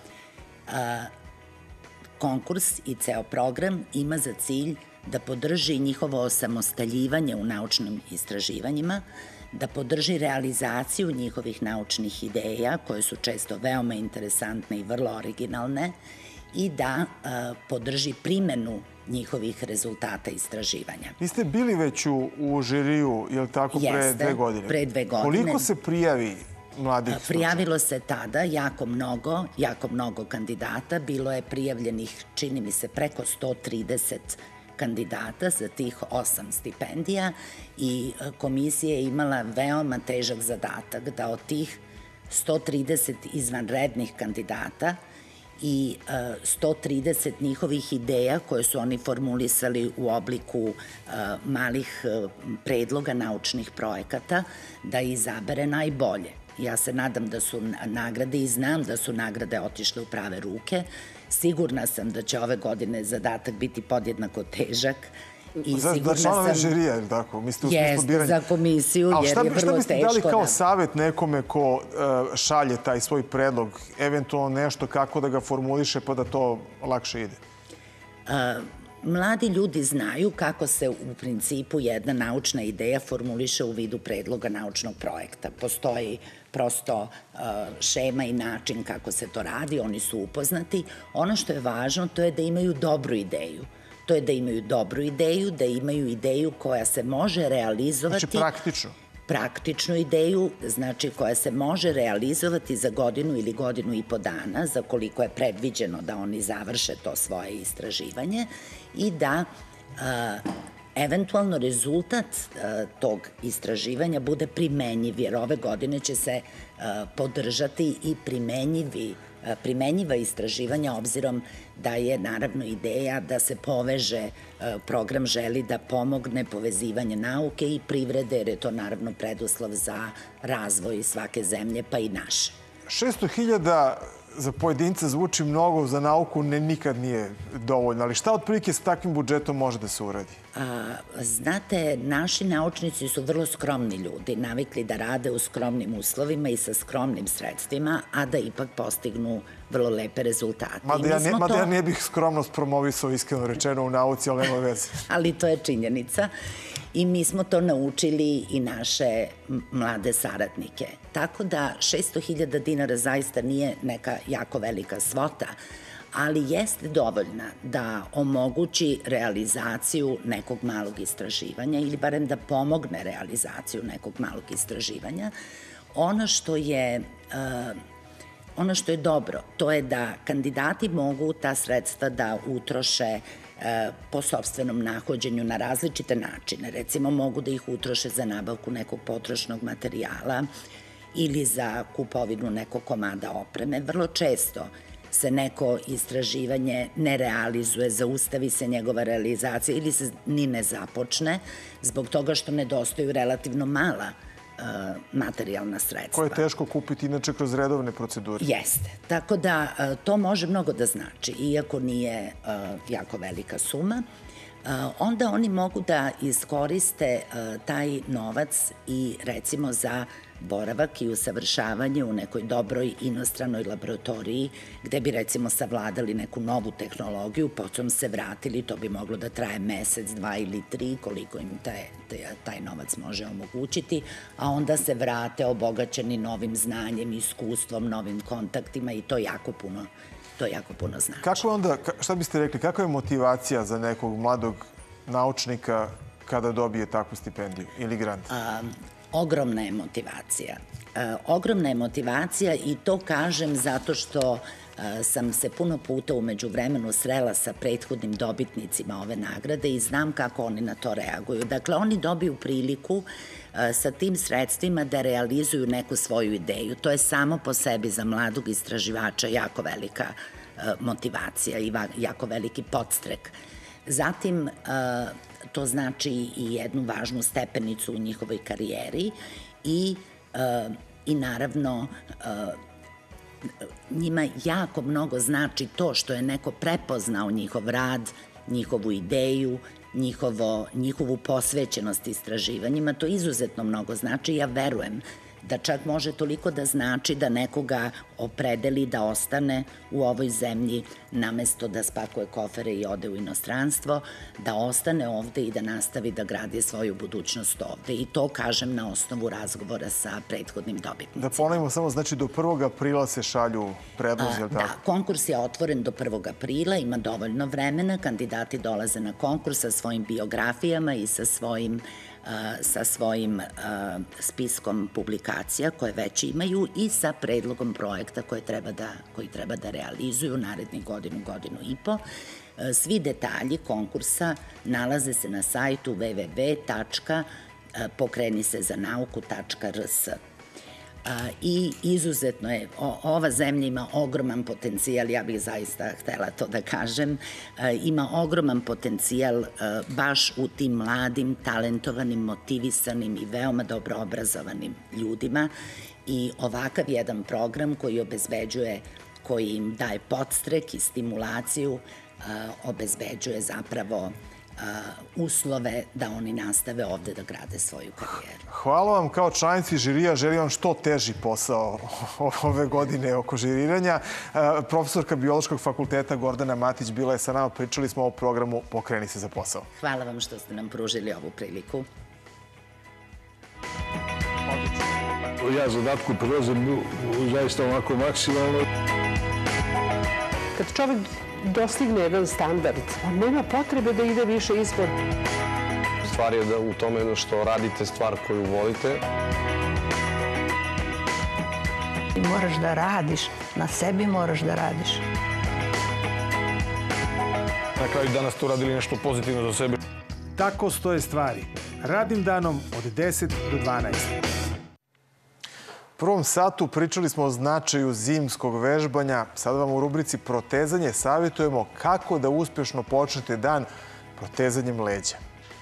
Konkurs i ceo program ima za cilj da podrži njihovo osamostaljivanje u naučnim istraživanjima, da podrži realizaciju njihovih naučnih ideja, koje su često veoma interesantne i vrlo originalne, i da podrži primenu njihovih rezultata istraživanja. Vi ste bili već u žiriju, je li tako, pre 2 godine? Jeste, pre 2 godine. Koliko se prijavi mladih stručnjaka? Prijavilo se tada jako mnogo kandidata. Bilo je prijavljenih, čini mi se, preko 130 kandidata za tih 8 stipendija i komisija je imala veoma težak zadatak da od tih 130 izvanrednih kandidata i 130 njihovih ideja koje su oni formulisali u obliku malih predloga naučnih projekata, da izabere najbolje. Ja se nadam da su nagrade i znam da su nagrade otišle u prave ruke. Sigurna sam da će ove godine zadatak biti podjednako težak. Za članove žirija, ili tako? Jeste, za komisiju, jer je vrlo teško. Šta biste dali kao savjet nekome ko šalje taj svoj predlog, eventualno nešto kako da ga formuliše pa da to lakše ide? Mladi ljudi znaju kako se u principu jedna naučna ideja formuliše u vidu predloga naučnog projekta. Postoji prosto šema i način kako se to radi, oni su upoznati. Ono što je važno to je da imaju dobru ideju. To je da imaju dobru ideju, da imaju ideju koja se može realizovati. Znači praktično? Praktičnu ideju, znači koja se može realizovati za godinu ili godinu i po dana, za koliko je predviđeno da oni završe to svoje istraživanje i da eventualno rezultat tog istraživanja bude primenjiv, jer ove godine će se podržati i primenjiva istraživanja, obzirom da je naravno ideja da se poveže, program želi da pomogne povezivanje nauke i privrede, jer je to naravno preduslov za razvoj svake zemlje, pa i naše. 600.000 za pojedinca zvuči mnogo, za nauku nikad nije dovoljno, ali šta otprilike s takvim budžetom može da se uradi? Znate, naši naučnici su vrlo skromni ljudi, navikli da rade u skromnim uslovima i sa skromnim sredstvima, a da ipak postignu vrlo lepe rezultate. Mada ja ne bih skromnost promovisao, iskreno rečeno, u nauci, ali nema veze. Ali to je činjenica. I mi smo to naučili i naše mlade saradnike. Tako da 600.000 dinara zaista nije neka jako velika svota, ali jeste dovoljna da omogući realizaciju nekog malog istraživanja ili barem da pomogne realizaciju nekog malog istraživanja. Ono što je dobro, to je da kandidati mogu ta sredstva da utroše po sopstvenom nahođenju na različite načine. Recimo, mogu da ih utroše za nabavku nekog potrošnog materijala ili za kupovinu nekog komada opreme. Vrlo često se neko istraživanje ne realizuje, zaustavi se njegova realizacija ili se ni ne započne zbog toga što nedostaju relativno mala materijalna sredstva. Koje je teško kupiti inače kroz redovne procedure. Jeste. Tako da to može mnogo da znači, iako nije jako velika suma. Onda oni mogu da iskoriste taj novac i recimo za boravak i usavršavanje u nekoj dobroj inostranoj laboratoriji gde bi recimo savladali neku novu tehnologiju, potom se vratili, to bi moglo da traje mesec, 2 ili 3, koliko im taj novac može omogućiti, a onda se vrate obogaćeni novim znanjem, iskustvom, novim kontaktima i to jako puno znači. Kako je onda, šta biste rekli, kakva je motivacija za nekog mladog naučnika kada dobije takvu stipendiju ili grant? Ogromna je motivacija. Ogromna je motivacija i to kažem zato što sam se puno puta umeđu vremenu srela sa prethodnim dobitnicima ove nagrade i znam kako oni na to reaguju. Dakle, oni dobiju priliku sa tim sredstvima da realizuju neku svoju ideju. To je samo po sebi za mladog istraživača jako velika motivacija i jako veliki podstrek. Zatim, to znači i jednu važnu stepenicu u njihovoj karijeri i naravno njima jako mnogo znači to što je neko prepoznao njihov rad, njihovu ideju, njihovu posvećenost istraživanjima. To izuzetno mnogo znači i ja verujem da čak može toliko da znači da nekoga opredeli da ostane u ovoj zemlji namesto da spakuje kofere i ode u inostranstvo, da ostane ovde i da nastavi da gradi svoju budućnost ovde. I to kažem na osnovu razgovora sa prethodnim dobitnicima. Da ponovimo samo, znači do 1. aprila se šalju predlozi, je li tako? Da, konkurs je otvoren do 1. aprila, ima dovoljno vremena, kandidati dolaze na konkurs sa svojim biografijama i sa svojim spiskom publikacija koje već imaju i sa predlogom projekta koji treba da realizuju narednih godinu i po. Svi detalji konkursa nalaze se na sajtu www.pokrenisezanauku.rs. I izuzetno je, ova zemlja ima ogroman potencijal, ja bih zaista htela to da kažem, ima ogroman potencijal baš u tim mladim, talentovanim, motivisanim i veoma dobro obrazovanim ljudima i ovakav jedan program koji im daje podstrek i stimulaciju, obezbeđuje zapravo uslove da oni nastave ovde da grade svoju karijeru. Hvala vam kao članici žirija, želim vam što teži posao ove godine oko žiriranja. Profesorka Biološkog fakulteta Gordana Matić bila je sa nama, pričali smo o programu Pokreni se za posao. Hvala vam što ste nam pružili ovu priliku. Ja zadatku prilazim zaista ovako maksimalno. Kad čovjek dostigne jedan standard, on nema potrebe da ide više ispod. Stvar je da u tome što radite stvar koju volite. Ti moraš da radiš, na sebi moraš da radiš. Na kraju danas tu radili nešto pozitivno za sebe. Tako stoje stvari. Radnim danom od 10 do 12. U prvom satu pričali smo o značaju zimskog vežbanja. Sada vam u rubrici Protezanje savjetujemo kako da uspješno počnete dan protezanjem leđa.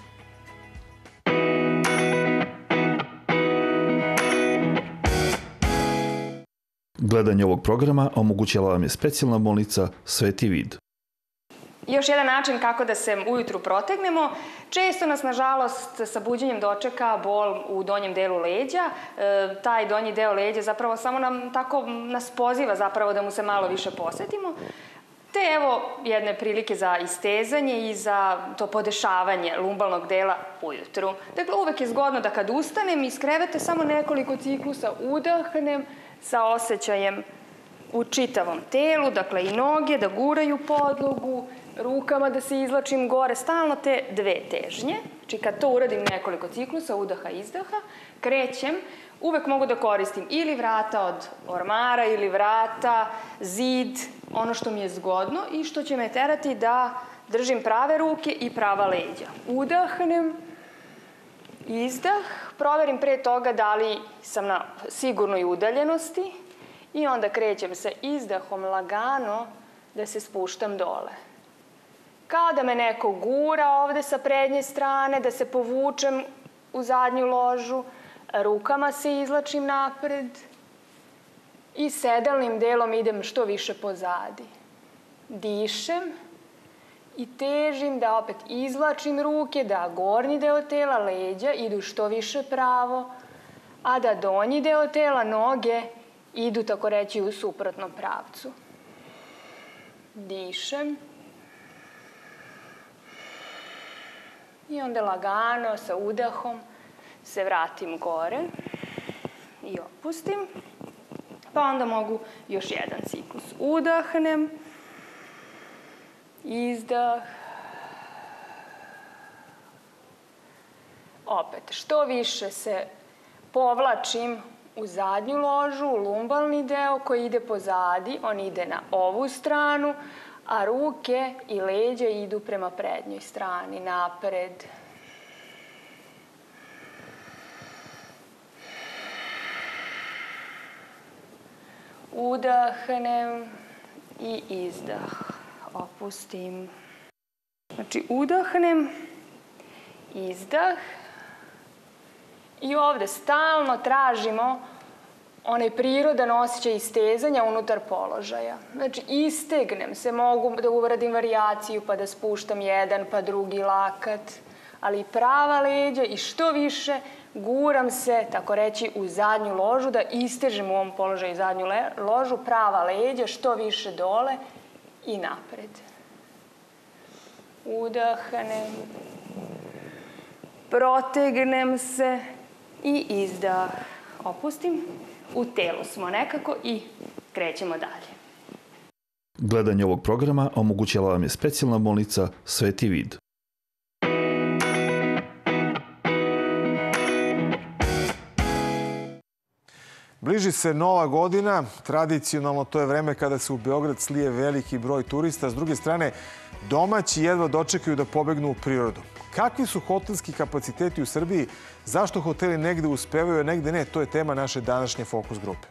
Gledanje ovog programa omogućila vam je specijalna bolnica Sveti Vid. Još jedan način kako da se ujutru protegnemo. Često nas, nažalost, sa buđenjem dočeka bol u donjem delu leđa. Taj donji deo leđa zapravo samo nas poziva zapravo da mu se malo više posvetimo. Te evo jedne prilike za istezanje i za to podešavanje lumbalnog dela ujutru. Dakle, uvek je zgodno da kad ustanem iz kreveta samo nekoliko ciklusa udahnem sa osjećajem u čitavom telu, dakle i noge da guraju podlogu, rukama da se izlačim gore, stalno te dve težnje. Znači kad to uradim nekoliko ciklusa, udaha, izdaha, krećem, uvek mogu da koristim ili vrata od ormara, ili vrata, zid, ono što mi je zgodno i što će me terati da držim prave ruke i prava leđa. Udahnem, izdah, proverim pre toga da li sam na sigurnoj udaljenosti i onda krećem sa izdahom lagano da se spuštam dole. Kao da me neko gura ovde sa prednje strane, da se povučem u zadnju ložu, rukama se izlačim napred i sedalnim delom idem što više pozadi. Dišem i težim da opet izlačim ruke, da gornji deo tela, leđa, idu što više pravo, a da donji deo tela, noge, idu, tako reći, u suprotnom pravcu. Dišem. I onda lagano, sa udahom, se vratim gore i opustim. Pa onda mogu još jedan ciklus. Udahnem, izdah. Opet, što više se povlačim u zadnju ložu, u lumbalni deo koji ide pozadi, on ide na ovu stranu, a ruke i leđa idu prema prednjoj strani, napred. Udahnem i izdah. Opustim. Znači, udahnem, izdah. I ovde stalno tražimo onaj prirodan osjećaj istezanja unutar položaja. Znači, istegnem se, mogu da uradim varijaciju pa da spuštam jedan pa drugi lakat, ali prava leđa i što više guram se, tako reći, u zadnju ložu, da istežem u ovom položaju zadnju ložu, prava leđa, što više dole i napred. Udahnem, protegnem se i izdah. Opustim. U telu smo nekako i krećemo dalje. Gledanje ovog programa omogućila vam je specijalna bolnica Sveti vid. Bliži se Nova godina. Tradicionalno to je vreme kada se u Beograd slije veliki broj turista. S druge strane, domaći jedva dočekaju da pobegnu u prirodu. Kakvi su hotelski kapaciteti u Srbiji? Zašto hoteli negde uspevaju, a negde ne? To je tema naše današnje Fokus grupe.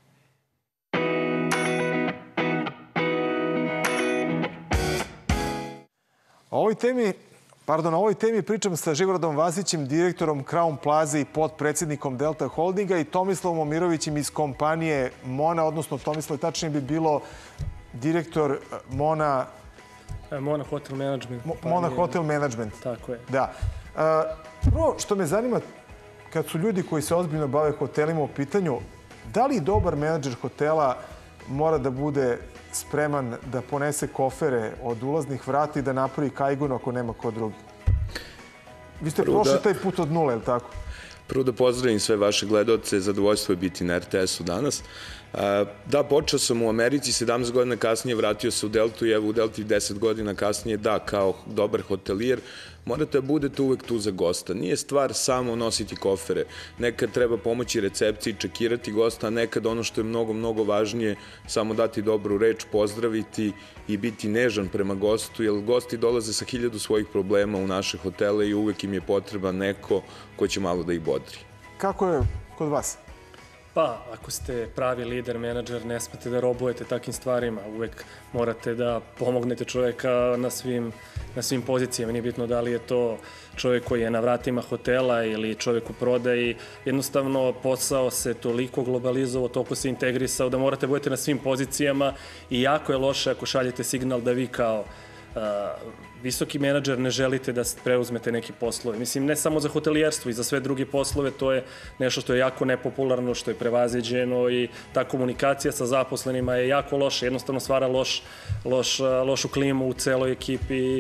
O ovoj temi pričam sa Žigorodom Vasićem, direktorom Crown Plaza i potpredsjednikom Delta Holdinga, i Tomislavom Momirovićem iz kompanije Mona, odnosno Tomislav, tačnije bi bilo direktor Mona... Mona Hotel Management. Mona Hotel Management. Tako je. Da. Prvo što me zanima, kad su ljudi koji se ozbiljno bave hotelima u pitanju, da li dobar menadžer hotela mora da bude spreman da ponese kofere od ulaznih vrata i da napravi kajgun ako nema ko drugi? Vi ste prošli taj put od nule, je li tako? Prvo da pozdravim sve vaše gledaoce, zadovoljstvo je biti na RTS-u danas. Da, počeo sam u Americi, 17 godina kasnije vratio se u Deltu i evo u Delti 10 godina kasnije, da, kao dobar hotelijer, morate da budete uvek tu za gosta. Nije stvar samo nositi kofere. Nekad treba pomoći recepciji, čekirati gosta, a nekad ono što je mnogo, mnogo važnije, samo dati dobru reč, pozdraviti i biti nežan prema gostu, jer gosti dolaze sa 1000 svojih problema u naše hotele i uvek im je potreban neko ko će malo da ih bodri. Kako je kod vas? Pa, ako ste pravi lider, menadžer, ne smete da robujete takvim stvarima. Uvek morate da pomognete čoveka na svim pozicijama. Nije bitno da li je to čovek koji je na vratima hotela ili čovek u prodaji. Jednostavno, posao se toliko globalizovao, toliko se integrisao da morate budete na svim pozicijama i jako je loše ako šaljete signal da vi kao visoki menadžer ne želite da preuzmete neki poslove. Mislim, ne samo za hotelijerstvo i za sve druge poslove, to je nešto što je jako nepopularno, što je prevaziđeno i ta komunikacija sa zaposlenima je jako loša. Jednostavno stvara lošu klimu u celoj ekipi.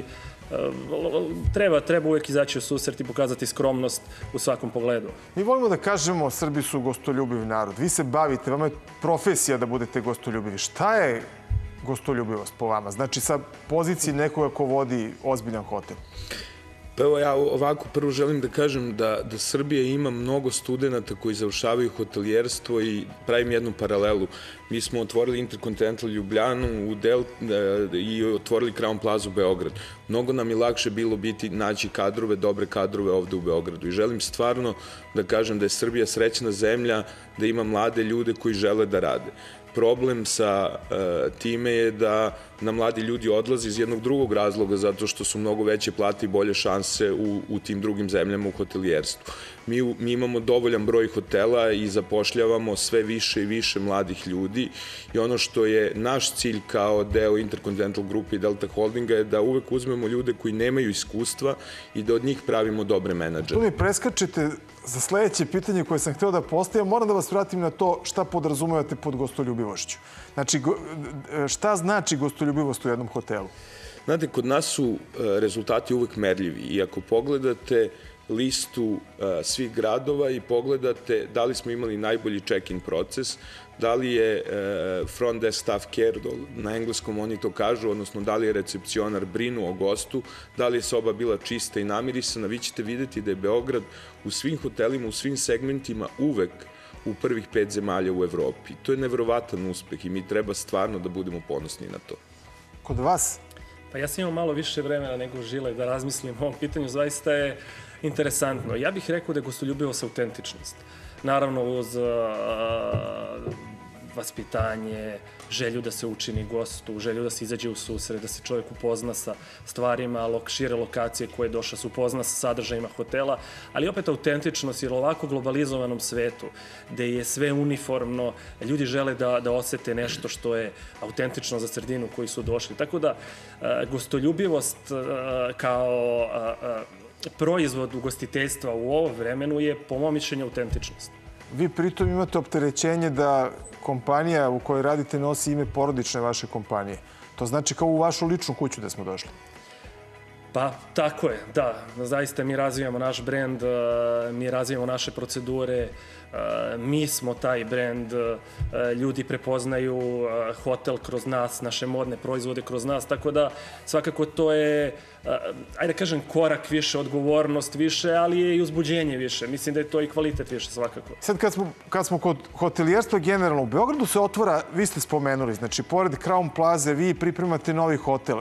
treba uvek izaći u susret i pokazati skromnost u svakom pogledu. Mi volimo da kažemo Srbi su gostoljubivi narod. Vi se bavite, vama je profesija da budete gostoljubivi. Šta je gostoljubivost po vama? Znači sa pozicije nekoga ko vodi ozbiljan hotel. Pa evo ja ovako prvo želim da kažem da Srbija ima mnogo studenta koji završavaju hotelijerstvo i pravim jednu paralelu. Mi smo otvorili Intercontinental Ljubljanu i otvorili Crown Plaza u Beogradu. Mnogo nam je lakše bilo naći kadrove, dobre kadrove ovde u Beogradu. I želim stvarno da kažem da je Srbija srećna zemlja, da ima mlade ljude koji žele da rade. Problem sa time je da nam mladi ljudi odlaze iz jednog drugog razloga, zato što su mnogo veće plate i bolje šanse u tim drugim zemljama u hotelijerstvu. Mi imamo dovoljan broj hotela i zapošljavamo sve više i više mladih ljudi i ono što je naš cilj kao deo Intercontinental Grupe i Delta Holdinga je da uvek uzmemo ljude koji nemaju iskustva i da od njih pravimo dobre menadžere. Tu mi preskačete za sledeće pitanje koje sam hteo da postavim. Moram da vas vratim na to šta podrazumevate pod gostoljubivošću. Znači, šta znači gostoljubivost u jednom hotelu? Znate, kod nas su rezultati uvek merljivi i ako pogledate listu svih gradova i pogledate da li smo imali najbolji check-in proces, da li je front desk staff care, na engleskom oni to kažu, odnosno da li je recepcionar brinuo o gostu, da li je soba bila čista i namirisana, vi ćete videti da je Beograd u svim hotelima, u svim segmentima uvek u prvih 5 zemalja u Evropi. To je neverovatan uspeh i mi treba stvarno da budemo ponosni na to. Kod vas? Pa ja sam imao malo više vremena nego Žile da razmislim o ovom pitanju. Zaista je interesantno. Ja bih rekao da je gostoljubivost autentičnost. Naravno, uz vaspitanje, želju da se učini gostu, želju da se izađe u susret, da se čovjek upozna sa stvarima, šire lokacije koje je došla, se upozna sa sadržajima hotela, ali opet autentičnost, jer u ovako globalizovanom svetu, gde je sve uniformno, ljudi žele da osete nešto što je autentično za sredinu koji su došli. Tako da, gostoljubivost kao proizvod ugostiteljstva u ovom vremenu je, po mom mišljenju, autentičnost. Vi pritom imate opterećenje da kompanija u kojoj radite nosi ime porodične vaše kompanije. To znači kao u vašu ličnu kuću da smo došli. Pa, tako je, da. Zaista mi razvijamo naš brend, mi razvijamo naše procedure, mi smo taj brend, ljudi prepoznaju hotel kroz nas, naše modne proizvode kroz nas, tako da svakako to je, ajde kažem, korak više, odgovornost više, ali je i uzbuđenje više. Mislim da je to i kvalitet više svakako. Sad kad smo kod hotelijerstva generalno, u Beogradu se otvara, vi ste spomenuli, znači pored Crown Plaze vi pripremate novi hotel.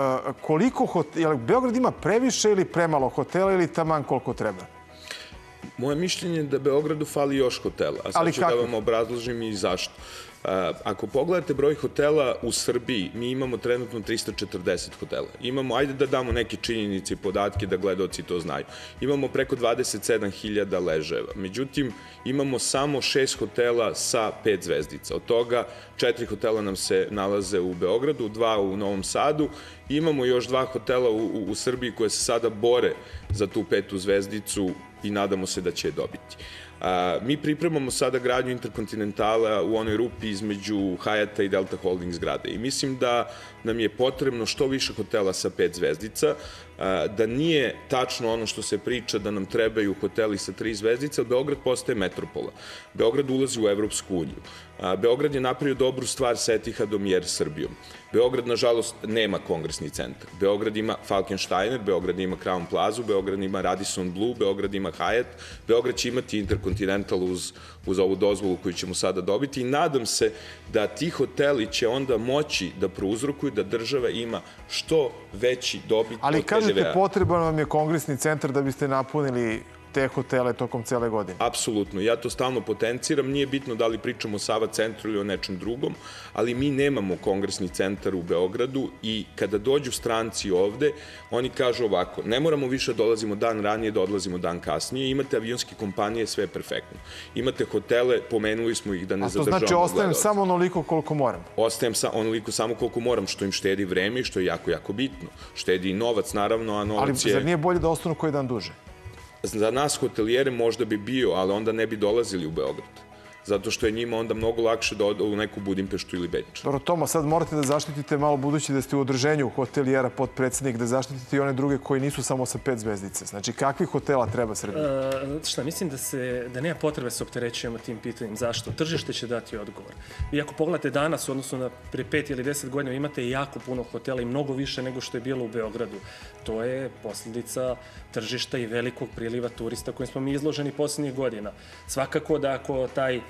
Beograd ima previše ili premalo hotela ili taman koliko treba? Moje mišljenje je da Beogradu fali još hotela, a sad ću da vam obrazložim i zašto. Ako pogledate broj hotela u Srbiji, mi imamo trenutno 340 hotela. Imamo, ajde da damo neke činjenice i podatke da gledaoci to znaju. Imamo preko 27.000 ležajeva. Međutim, imamo samo 6 hotela sa 5 zvezdica. Od toga 4 hotela nam se nalaze u Beogradu, 2 u Novom Sadu. Imamo još 2 hotela u Srbiji koje se sada bore za tu 5. zvezdicu i nadamo se da će je dobiti. Mi pripremamo sada gradnju Interkontinentala u onoj rupi između Hyata i Delta Holding zgrade i mislim da nam je potrebno što više hotela sa 5 zvezdica, da nije tačno ono što se priča da nam trebaju hoteli sa 3 zvezdice, Beograd postaje metropola. Beograd ulazi u Evropsku uniju. Beograd je napravio dobru stvar sa Etihadom i Air Srbijom. Beograd, nažalost, nema kongresni centar. Beograd ima Falkensteiner, Beograd ima Crown Plaza, Beograd ima Radisson Blu, Beograd ima Hyatt, Beograd će imati Intercontinental uz ovu dozvolu koju ćemo sada dobiti i nadam se da ti hoteli će onda moći da prouzrokuju da država ima što veći dobit od PDV-a. Ali kažete, potreban vam je kongresni centar da biste napunili te hotele tokom cele godine? Apsolutno. Ja to stalno potenciram. Nije bitno da li pričamo o Sava centru ili o nečem drugom, ali mi nemamo kongresni centar u Beogradu i kada dođu stranci ovde, oni kažu ovako, ne moramo više dolazimo dan ranije, da odlazimo dan kasnije, imate avionske kompanije, sve je perfektno. Imate hotele, pomenuli smo ih da ne zadržavamo gledalce. A to znači ostajem samo onoliko koliko moram? Ostajem onoliko samo koliko moram, što im štedi vreme i što je jako, jako bitno. Štedi i novac, naravno, a novac je... Ali zar nije bolje da ostanu koji dan duže? Za nas hotelijere možda bi bio, ali onda ne bi dolazili u Beograd. zato što je njima onda mnogo lakše da odu u neku Budimpeštu ili Beč. Dobro, Toma, sad morate da zaštitite malo, budući da ste u udruženju hotelijera, potpredsednik, da zaštitite i one druge koji nisu samo sa 5 zvezdice. Znači, kakvih hotela treba Srbiji? Šta, mislim da nema potrebe se opterećujemo tim pitanjem. Zašto? Tržište će dati odgovor. Vi ako pogledate danas, odnosno na pre 5 ili 10 godina, imate jako puno hotela i mnogo više nego što je bilo u Beogradu. To je posljedica tržišta i velikog priliva turista kojim smo mi izloženi posljednjih godina. Svakako da ako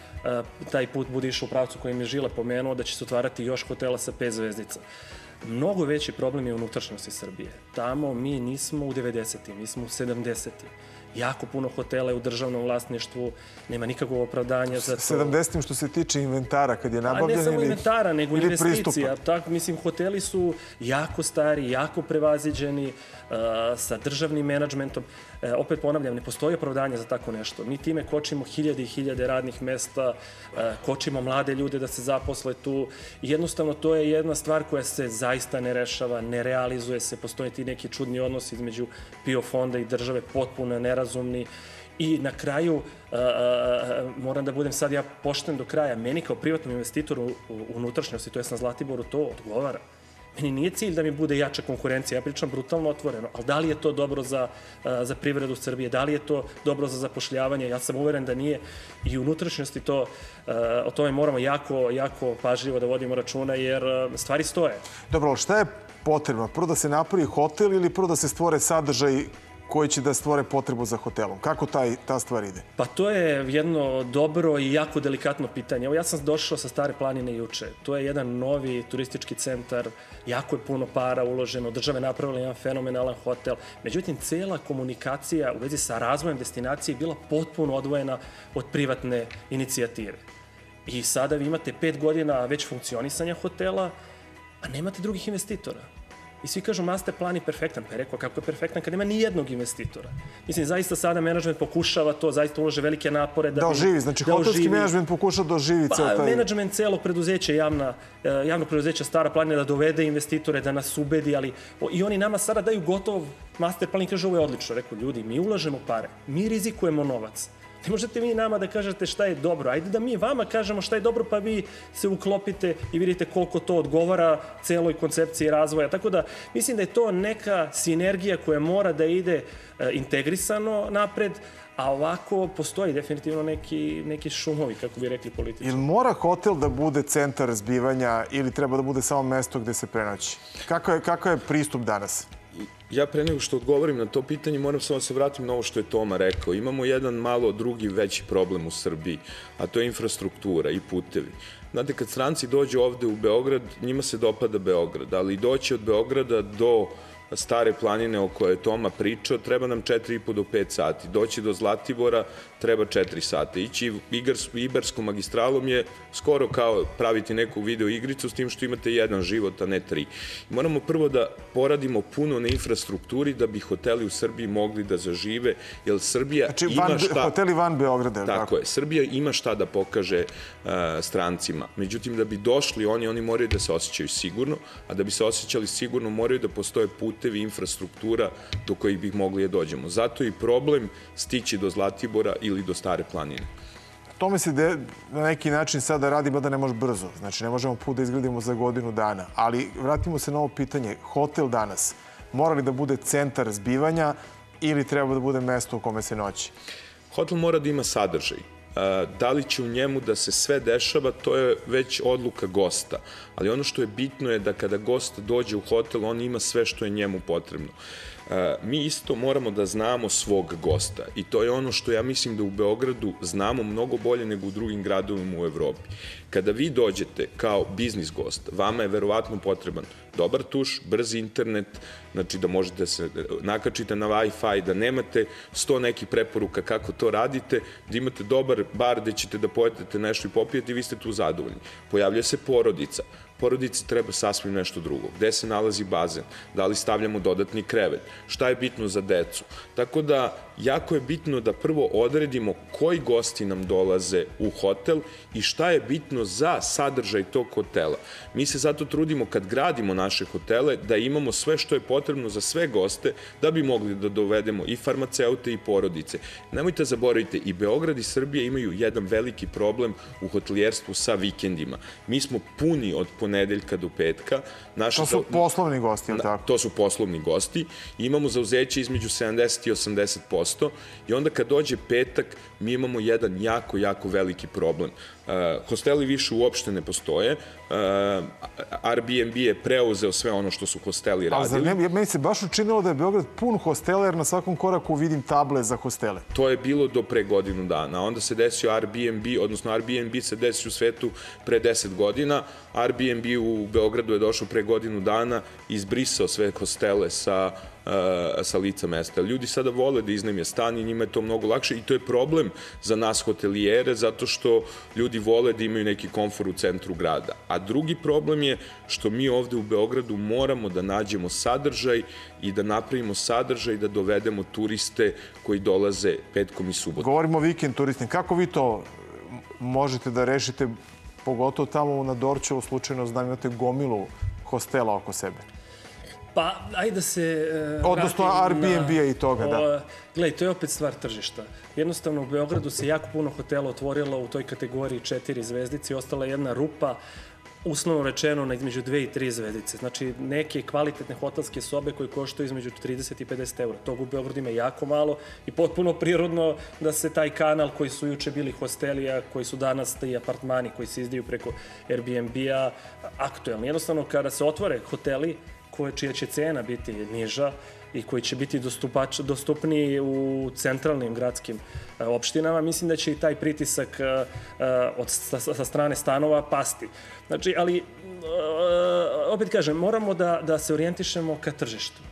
taj put bude išao u pravcu kojim je Žile pomenuo, da će se otvarati još hotela sa 5 zvezdica. Mnogo veći problem je u unutrašnjosti Srbije. Tamo mi nismo u 90-im, mi smo u 70-im. Jako puno hotela je u državnom vlasništvu, nema nikakvog opravdanja za to. 70-im što se tiče inventara, kad je nabavljen ili pristupa? A ne samo inventara, nego investicija. Mislim, hoteli su jako stari, jako prevaziđeni, sa državnim menadžmentom. Opet ponavljam, ne postoji opravdanje za tako nešto. Mi time kočimo hiljade i hiljade radnih mesta, kočimo mlade ljude da se zaposle tu. Jednostavno, to je jedna stvar koja se zaista ne rešava, ne realizuje se. Postoje ti neki čudni odnosi između PIO fonda i države, potpuno nerazumni. I na kraju, moram da budem sad ja pošten do kraja, meni kao privatnom investitoru u unutrašnjosti, to je na Zlatiboru, to odgovara. Meni nije cilj da mi bude jača konkurencija, ja pričam brutalno otvoreno, ali da li je to dobro za privredu Srbije, da li je to dobro za zapošljavanje, ja sam uveren da nije i u unutrašnjosti o tome moramo jako pažljivo da vodimo računa jer stvari stoje. Dobro, ali šta je potrebno? Prvo da se napravi hotel ili prvo da se stvore sadržaj koji će da stvore potrebu za hotelom? Kako ta stvar ide? Pa to je jedno dobro i jako delikatno pitanje. Evo ja sam došao sa Stare planine juče. To je jedan novi turistički centar, jako je puno para uloženo, država je napravila jedan fenomenalan hotel. Međutim, cela komunikacija u vezi sa razvojem destinacije je bila potpuno odvojena od privatne inicijative. I sada vi imate 5 godina već funkcionisanja hotela, a nemate drugih investitora. I svi kažu master plan je perfektan. Pa je rekao kako je perfektan kad nema ni jednog investitora. Mislim, zaista sada menadžment pokušava to, zaista ulože velike napore da oživi. Znači, hotelski menadžment pokuša da oživi ceo taj... Pa, menadžment celog preduzeća, javnog preduzeća Stara planina da dovede investitore, da nas ubedi, ali i oni nama sada daju gotov master plan i kažu ovo je odlično. Rekao, ljudi, mi ulažemo pare, mi rizikujemo novac. Ne možete vi nama da kažete šta je dobro. Ajde da mi vama kažemo šta je dobro, pa vi se uklopite i vidite koliko to odgovara celoj koncepciji razvoja. Tako da mislim da je to neka sinergija koja mora da ide integrisano napred, a ovako postoji definitivno neki šumovi, kako bi rekli političari. Ili mora hotel da bude centar zbivanja ili treba da bude samo mesto gde se prenoći? Kakav je pristup danas? Ja pre nego što odgovorim na to pitanje, moram samo da se vratim na ovo što je Toma rekao. Imamo jedan malo drugi veći problem u Srbiji, a to je infrastruktura i putevi. Znate, kad stranci dođu ovde u Beograd, njima se dopada Beograd, ali doći od Beograda do Stare planine o kojoj je Toma pričao, treba nam 4,5 do 5 sati. Doći do Zlatibora treba 4 sata. Ići Ibarskom magistralom je skoro kao praviti neku video igricu s tim što imate jedan život, a ne 3. Moramo prvo da poradimo puno na infrastrukturi da bi hoteli u Srbiji mogli da zažive, jer Srbija ima šta... Znači, hoteli van Beograda. Tako je. Srbija ima šta da pokaže strancima. Međutim, da bi došli oni moraju da se osjećaju sigurno, a da bi se osjećali sigurno moraju da postoje putevi, infrastruktura do kojih bih mogli da dođemo. Zato je i problem stići do Zlatibora ili do Stare planine. Tome se na neki način sada radi, da ne može brzo. Znači, ne možemo put da izgradimo za godinu dana. Ali vratimo se na ovo pitanje. Hotel danas mora li da bude centar zbivanja ili treba da bude mesto u kome se noći? Hotel mora da ima sadržaj. Da li će u njemu da se sve dešava, to je već odluka gosta. Ali ono što je bitno je da kada gost dođe u hotel, on ima sve što je njemu potrebno. Mi isto moramo da znamo svog gosta i to je ono što ja mislim da u Beogradu znamo mnogo bolje nego u drugim gradovima u Evropi. Kada vi dođete kao biznis gost, vama je verovatno potreban dobar tuš, brz internet, znači da možete se nakačite na Wi-Fi, da nemate 100 nekih preporuka kako to radite, da imate dobar bar gde ćete da pojedete nešto i popijete i vi ste tu zadovoljni. Pojavlja se porodica. porodici treba sasvim nešto drugo. Gde se nalazi bazen? Da li stavljamo dodatni krevet? Šta je bitno za decu? Tako da, jako je bitno da prvo odredimo koji gosti nam dolaze u hotel i šta je bitno za sadržaj tog hotela. Mi se zato trudimo kad gradimo naše hotele da imamo sve što je potrebno za sve goste da bi mogli da dovedemo i farmaceute i porodice. Nemojte zaboraviti, i Beograd i Srbija imaju jedan veliki problem u hotelijerstvu sa vikendima. Mi smo puni od ponedeljka do petka. To su poslovni gosti, ili tako? To su poslovni gosti. Imamo zauzeće između 70 i 80% i onda kad dođe petak, mi imamo jedan jako veliki problem. Hosteli više uopšte ne postoje. Airbnb je preuzeo sve ono što su hosteli radili. Meni se baš učinilo da je Beograd pun hostela, jer na svakom koraku vidim table za hostele. To je bilo do pre godinu dana. Onda se desio Airbnb, odnosno Airbnb se desio u svetu pre 10 godina. Airbnb u Beogradu je došao pre godinu dana i izbrisao sve hostele sa lica mesta. Ljudi sada vole da iznajme stan i njima je to mnogo lakše i to je problem za nas hotelijere zato što ljudi vole da imaju neki komfor u centru grada. A drugi problem je što mi ovde u Beogradu moramo da nađemo sadržaj i da napravimo sadržaj da dovedemo turiste koji dolaze petkom i subotom. Govorimo o vikend turistima. Kako vi to možete da rešite, pogotovo tamo na Dorćolu, slučajno znam imate gomilu hostela oko sebe? Pa, ajde da se... Odnosno Airbnb-a i toga, da. Gledaj, to je opet stvar tržišta. Jednostavno, u Beogradu se jako puno hotela otvorilo u toj kategoriji 4 zvezdice i ostala jedna rupa, uslovno rečeno, na između 2 i 3 zvezdice. Znači, neke kvalitetne hotelske sobe koje koštaju između 30 i 50 eura. Toga u Beogradu ima jako malo i potpuno prirodno da se taj kanal koji su juče bili hostelija, koji su danas ti apartmani koji se izdaju preko Airbnb-a, aktuelni. Jednostavno, kada se otvore hoteli, čija će cena biti niža i koji će biti dostupniji u centralnim gradskim opštinama, mislim da će i taj pritisak sa strane stanova pasti. Znači, ali, opet kažem, moramo da se orijentišemo ka tržištu.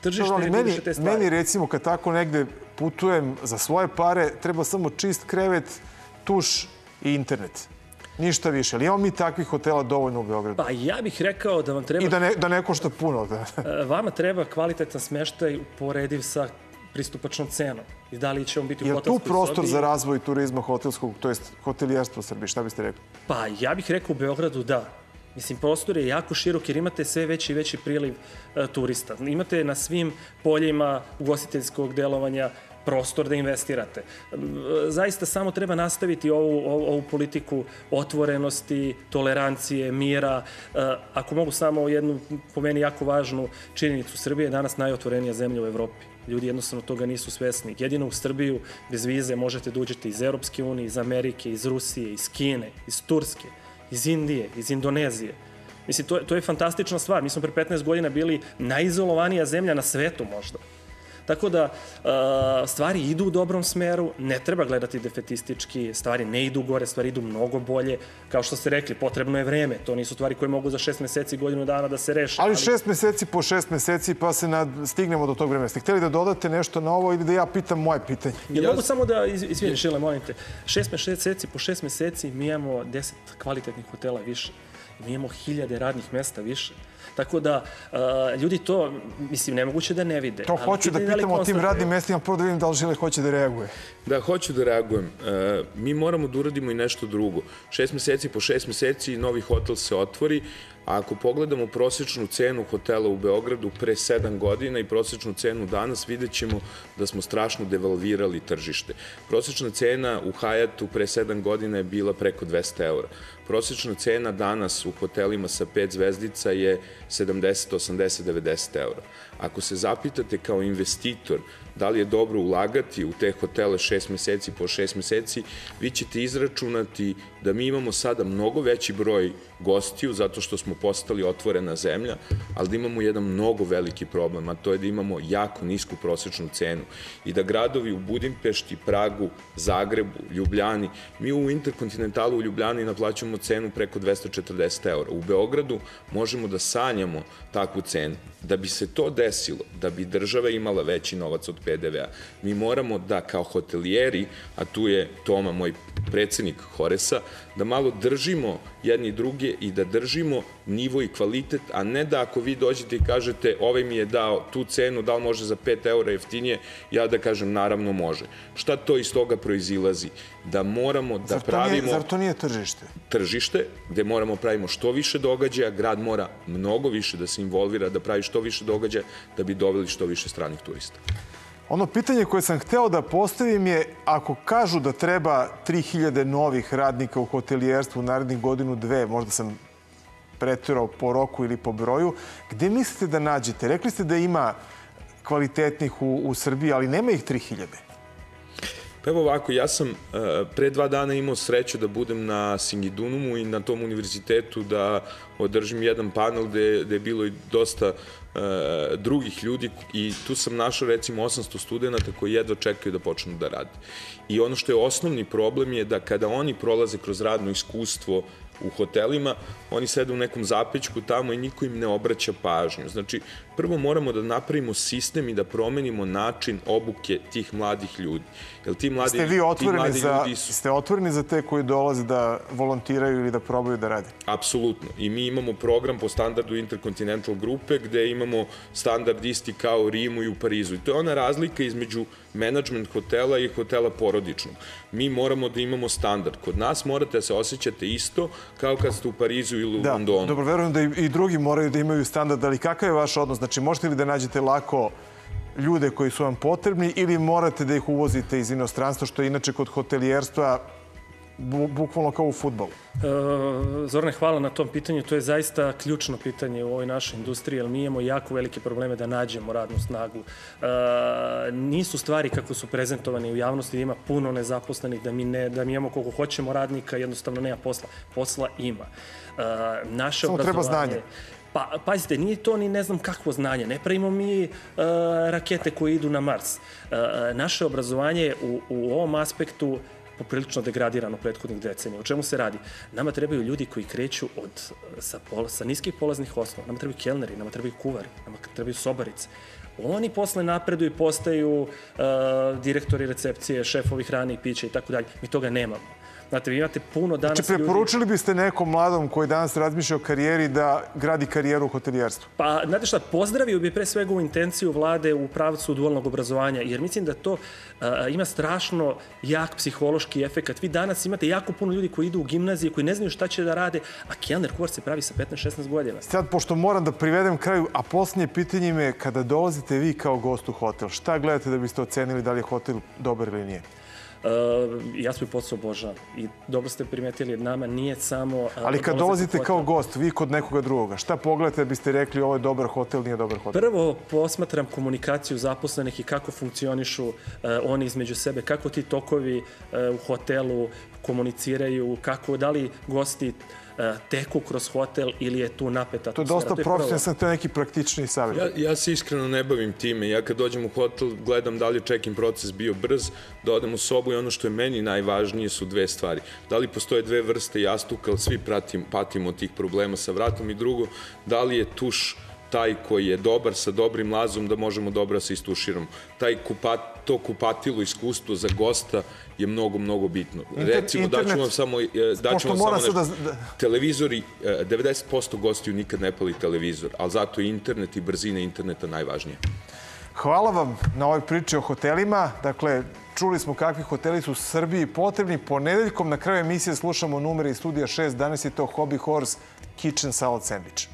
Meni, recimo, kad tako negde putujem za svoje pare, treba samo čist krevet, tuš i internet. Ništa više. Ali imamo mi takvih hotela dovoljno u Beogradu? Pa ja bih rekao da vam treba... I da ne košta puno. Vama treba kvalitetan smeštaj uporediv sa pristupačnom cenom. I da li će on biti u hotelskoj sobi? Je tu prostor za razvoj turizma hotelskog, to jest hotelijerstva u Srbiji? Šta biste rekli? Pa ja bih rekao u Beogradu da. Mislim, prostor je jako širok jer imate sve veći i veći priliv turista. Imate na svim poljima ugostiteljskog delovanja prostor da investirate. Zaista samo treba nastaviti ovu politiku otvorenosti, tolerancije, mira. Ako mogu samo jednu, po meni, jako važnu činjenicu, Srbija je danas najotvorenija zemlja u Evropi. Ljudi jednostavno toga nisu svesni. Jedino u Srbiju bez vize možete da uđete iz Europske unije, iz Amerike, iz Rusije, iz Kine, iz Turske, iz Indije, iz Indonezije. Mislim, to je fantastična stvar. Mi smo pre 15 godina bili najizolovanija zemlja na svetu možda. Tako da stvari idu u dobrom smeru, ne treba gledati defetistički, stvari ne idu gore, stvari idu mnogo bolje. Kao što ste rekli, potrebno je vreme. To nisu stvari koje mogu za 6 meseci, godinu dana da se reše. Ali 6 meseci po 6 meseci pa se stignemo do tog vremena. Ste htjeli da dodate nešto na ovo ili da ja pitam moje pitanje? Ja mogu samo da, izvini Šile, molim te, 6 meseci po 6 meseci mi imamo 10 kvalitetnih hotela više. Mi imamo 1000 radnih mesta više. Tako da, ljudi to, mislim, nemoguće da ne vide. To hoću da pitam o tim radnim mestima, prvo da vidim da li Žile hoće da reaguje. Da, hoću da reagujem. Mi moramo da uradimo i nešto drugo. 6 meseci po 6 meseci novi hotel se otvori, a ako pogledamo prosečnu cenu hotela u Beogradu pre 7 godina i prosečnu cenu danas, vidjet ćemo da smo strašno devalvirali tržište. Prosečna cena u Hayatu pre 7 godina je bila preko 200 eura. Prosečna cena danas u hotelima sa 5 zvezdica je 70, 80, 90 eura. Ako se zapitate kao investitor da li je dobro ulagati u te hotele 6 meseci po 6 meseci, vi ćete izračunati da mi imamo sada mnogo veći broj gostiju zato što smo postali otvorena zemlja, ali da imamo jedan mnogo veliki problem, a to je da imamo jako nisku prosečnu cenu i da gradovi u Budimpešti, Pragu, Zagrebu, Ljubljani, mi u Interkontinentalu u Ljubljani naplaćamo cenu preko 240 eura. U Beogradu možemo da sanjamo takvu cenu. Da bi se to desilo, da bi država imala veći novac od PDV-a, mi moramo da kao hotelijeri, a tu je Toma, moj predsednik Horesa, da malo držimo jedni druge i da držimo nivo i kvalitet, a ne da ako vi dođete i kažete ovaj mi je dao tu cenu, da li može za 5 € jeftinije, ja da kažem naravno može. Šta to iz toga proizilazi? Da moramo da pravimo... Zar to nije tržište? Tržište, gde moramo pravimo što više događaja, grad mora mnogo više da se involvira, da pravi što više događaja, da bi doveli što više stranih turista. Ono pitanje koje sam hteo da postavim je, ako kažu da treba 3000 novih radnika u hotelijerstvu u narednih godinu, dve, možda sam preterao po roku ili po broju, gde mislite da nađete? Rekli ste da ima kvalitetnih u Srbiji, ali nema ih 3000. Pa evo ovako, ja sam pre 2 dana imao sreću da budem na Singidunumu i na tom univerzitetu da održim jedan panel gde je bilo i dosta drugih ljudi i tu sam našao recimo 800 studenta koji jedva čekaju da počnu da rade. I ono što je osnovni problem je da kada oni prolaze kroz radno iskustvo u hotelima, oni sede u nekom zapećku tamo i niko im ne obraća pažnju. Znači, prvo moramo da napravimo sistem i da promenimo način obuke tih mladih ljudi. Ste otvoreni za te koji dolaze da volontiraju ili da probaju da rade? Apsolutno. I mi imamo program po standardu Intercontinental grupe gde imamo standard isti kao u Rimu i u Parizu. I to je ona razlika između menadžment hotela i hotela porodičnog. Mi moramo da imamo standard. Kod nas morate da se osjećate isto kao kad ste u Parizu ili u Londonu. Dobro, verujem da i drugi moraju da imaju standard, ali kakav je vaš odnos? Znači, možete li da nađete lako ljude koji su vam potrebni ili morate da ih uvozite iz inostranstva, što je inače kod hotelijerstva bukvalno kao u fudbalu? Zorane, hvala na tom pitanju. To je zaista ključno pitanje u ovoj našoj industriji, jer mi imamo jako velike probleme da nađemo radnu snagu. Nisu stvari kako su prezentovane u javnosti, da ima puno nezaposlenih, da mi imamo koliko hoćemo radnika, jednostavno nema posla. Posla ima. Samo treba znanje. Pa, pazite, nije to ni ne znam kakvo znanje. Ne pravimo mi rakete koje idu na Mars. Naše obrazovanje je u ovom aspektu poprilično degradirano prethodnih decenija. O čemu se radi? Nama trebaju ljudi koji kreću sa niskih polaznih osnova. Nama trebaju kelneri, nama trebaju kuvari, nama trebaju sobarice. Oni posle napreduju i postaju direktori recepcije, šefovi hrane i pića i tako dalje. Mi toga nemamo. Znate, vi imate puno danas ljudi... Znači, preporučili biste nekom mladom koji danas razmišlja o karijeri da gradi karijeru u hotelijerstvu? Pa, znate šta, pozdravio bi pre svega u intenciju vlade u pravcu dualnog obrazovanja, jer mislim da to ima strašno jak psihološki efekat. Vi danas imate jako puno ljudi koji idu u gimnazije, koji ne znaju šta će da rade, a kelner kuvar se pravi sa 15-16 godina. Sad, pošto moram da privedem kraju, a posljednje pitanje me, kada dolazite vi kao gost u hotel, šta gledate da biste ocenili da li je hotel dobar ili nije? Ja svoj posao obožavam i dobro ste primetili, nama nije samo... Ali kad dolazite kao gost, vi kod nekoga drugoga, šta pogledate da biste rekli ovo je dobar hotel, nije dobar hotel? Prvo posmatram komunikaciju zaposlenih i kako funkcionišu oni između sebe, kako ti tokovi u hotelu komuniciraju, da li gosti teku kroz hotel ili je tu napeta atmosfera. To je dosta profesionalno, sam to neki praktični savjet. Ja se iskreno ne bavim time. Ja kad dođem u hotel gledam da li je check-in proces bio brz, da odem u sobu i ono što je meni najvažnije su 2 stvari. Da li postoje 2 vrste jastuka, ali svi patimo od tih problema sa vratom i drugo, da li je tuš taj koji je dobar sa dobrim lazom da možemo dobro se istuširamo. To kupatilo iskustvo za gosta je mnogo, mnogo bitno. Recimo, daću vam samo televizori, 90% gostiju nikad ne pali televizor, ali zato je internet i brzina interneta najvažnije. Hvala vam na ovoj priči o hotelima. Dakle, čuli smo kakvi hoteli su u Srbiji potrebni. Ponedeljkom na kraju emisije slušamo numere iz studija 6. Danas je to Hobby Horse Kitchen Salad Sandwich.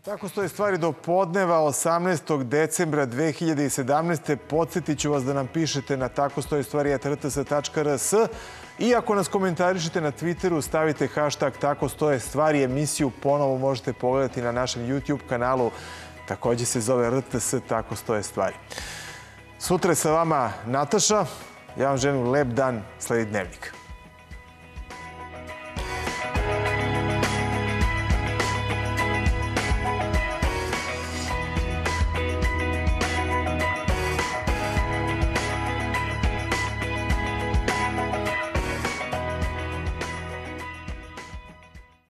Tako stoje stvari do podneva 18. decembra 2017. Podsjetit ću vas da nam pišete na takostojestvari@rts.rs i ako nas komentarišete na Twitteru, stavite hashtag Tako stoje stvari. Emisiju ponovo možete pogledati na našem YouTube kanalu. Takođe se zove RTS Tako stoje stvari. Sutra je sa vama Nataša. Ja vam želim lep dan, sledi Dnevnik.